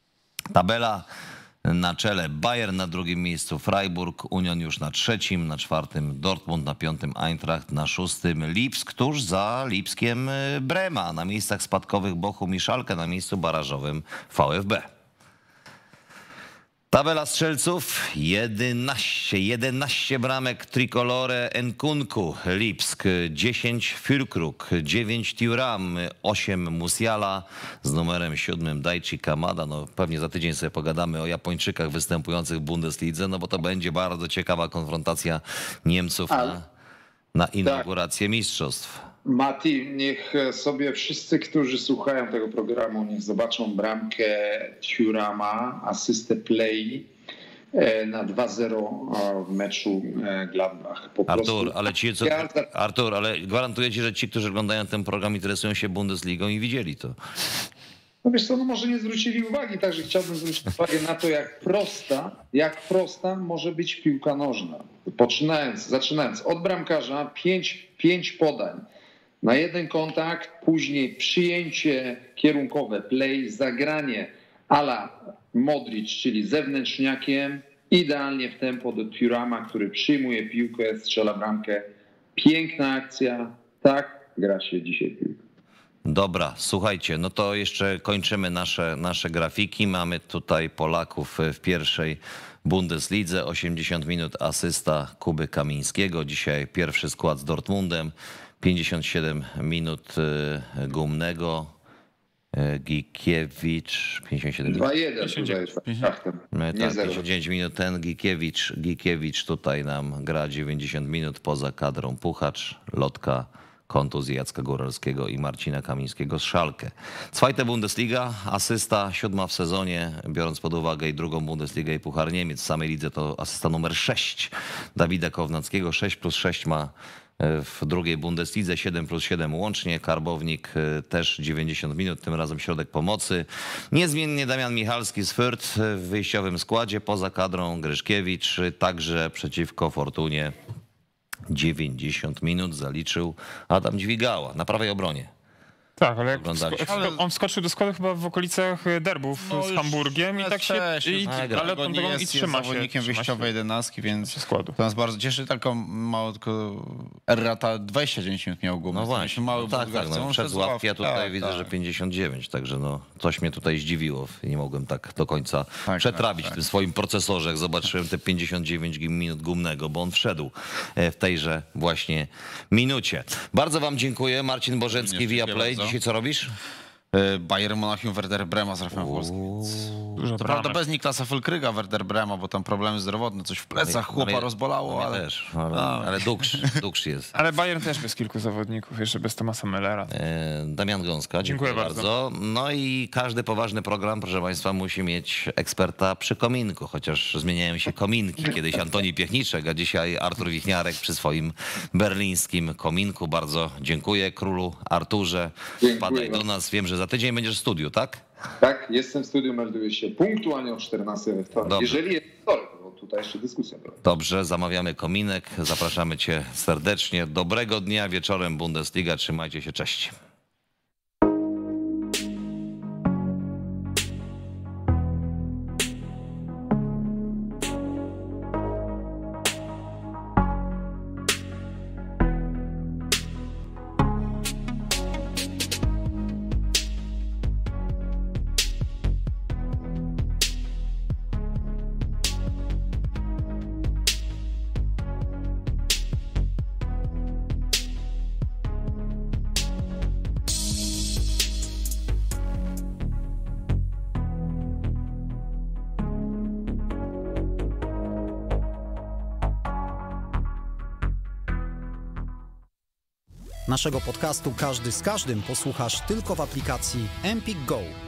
Tabela na czele Bayern na drugim miejscu, Freiburg, Union już na trzecim, na czwartym Dortmund, na piątym Eintracht, na szóstym Lipsk, tuż za Lipskiem Brema, na miejscach spadkowych Bochum i Schalke, na miejscu barażowym VfB. Tabela strzelców 11 bramek Tricolore Nkunku, Lipsk 10 Füllkrug, 9 Thuram, 8 Musiala, z numerem 7 Daichi Kamada. No, pewnie za tydzień sobie pogadamy o Japończykach występujących w Bundeslidze, no bo to będzie bardzo ciekawa konfrontacja Niemców na inaugurację mistrzostw. Mati, niech sobie wszyscy, którzy słuchają tego programu, niech zobaczą bramkę Thurama, asystę Play na 2-0 w meczu Gladbach. Artur, ale gwarantuję ci, że ci, którzy oglądają ten program, interesują się Bundesligą i widzieli to. No wiesz co, no może nie zwrócili uwagi, także chciałbym zwrócić uwagę na to, jak prosta może być piłka nożna. Zaczynając od bramkarza, 5 podań na jeden kontakt, później przyjęcie kierunkowe, play, zagranie a la Modric, czyli zewnętrzniakiem, idealnie w tempo do Thurama, który przyjmuje piłkę, strzela bramkę. Piękna akcja, tak gra się dzisiaj piłka. Dobra, słuchajcie, no to jeszcze kończymy nasze grafiki. Mamy tutaj Polaków w pierwszej Bundeslidze, 80 minut asysta Kuby Kamińskiego. Dzisiaj pierwszy skład z Dortmundem, 57 minut Gumnego, Gikiewicz, 57 minut. 2-1 Tak, 59 minut ten Gikiewicz tutaj nam gra 90 minut poza kadrą Puchacz, Lotka, kontuzji Jacka Góralskiego i Marcina Kamińskiego z Schalke. Zweite Bundesliga, asysta 7 w sezonie, biorąc pod uwagę i drugą Bundesligę i Puchar Niemiec. W samej lidze to asysta numer 6 Dawida Kownackiego, 6+6 ma w drugiej Bundeslidze, 7+7 łącznie. Karbownik też 90 minut, tym razem środek pomocy. Niezmiennie Damian Michalski z Fürth w wyjściowym składzie, poza kadrą Gryszkiewicz, także przeciwko Fortunie 90 minut zaliczył Adam Dźwigała na prawej obronie. Tak, ale jak on wskoczył do składu chyba w okolicach derbów z Hamburgiem i tak się... ale on tego i trzyma się. Zawodnikiem wyjściowej 11, więc składu. to nas bardzo cieszy. Taką mało tylko errata 29 minut miał gumę. No właśnie, mały tak, no, przed ławki, ja tutaj widzę, że 59, także no, coś mnie tutaj zdziwiło i nie mogłem tak do końca przetrawić w tym swoim procesorze, jak zobaczyłem te 59 minut gumnego, bo on wszedł w tejże właśnie minucie. Bardzo wam dziękuję. Marcin Bożecki, Viaplay. Dzisiaj co robisz? Bayern Monachium, Werder Brema z Rafałem Włoskim. Co prawda bez Niklasa Füllkryga, Werder Brema, bo tam problemy zdrowotne, coś w plecach chłopa rozbolało, ale... Też, ale Duksz jest. Ale Bayern też bez kilku zawodników, jeszcze bez Tomasa Müllera. Damian Gąska, dziękuję bardzo. No i każdy poważny program, proszę państwa, musi mieć eksperta przy kominku, chociaż zmieniają się kominki. Kiedyś Antoni Piechniczek, a dzisiaj Artur Wichniarek przy swoim berlińskim kominku. Bardzo dziękuję królu Arturze. Wpadaj do nas. Wiem, że za tydzień będziesz w studiu, tak? Tak, jestem w studiu, melduję się punktualnie o 14 we wtorek. Dobrze. Jeżeli jest wtorek, bo tutaj jeszcze dyskusja była. Dobrze, zamawiamy kominek, zapraszamy cię serdecznie. Dobrego dnia, wieczorem Bundesliga, trzymajcie się, cześć. Naszego podcastu Każdy z Każdym posłuchasz tylko w aplikacji Empik Go.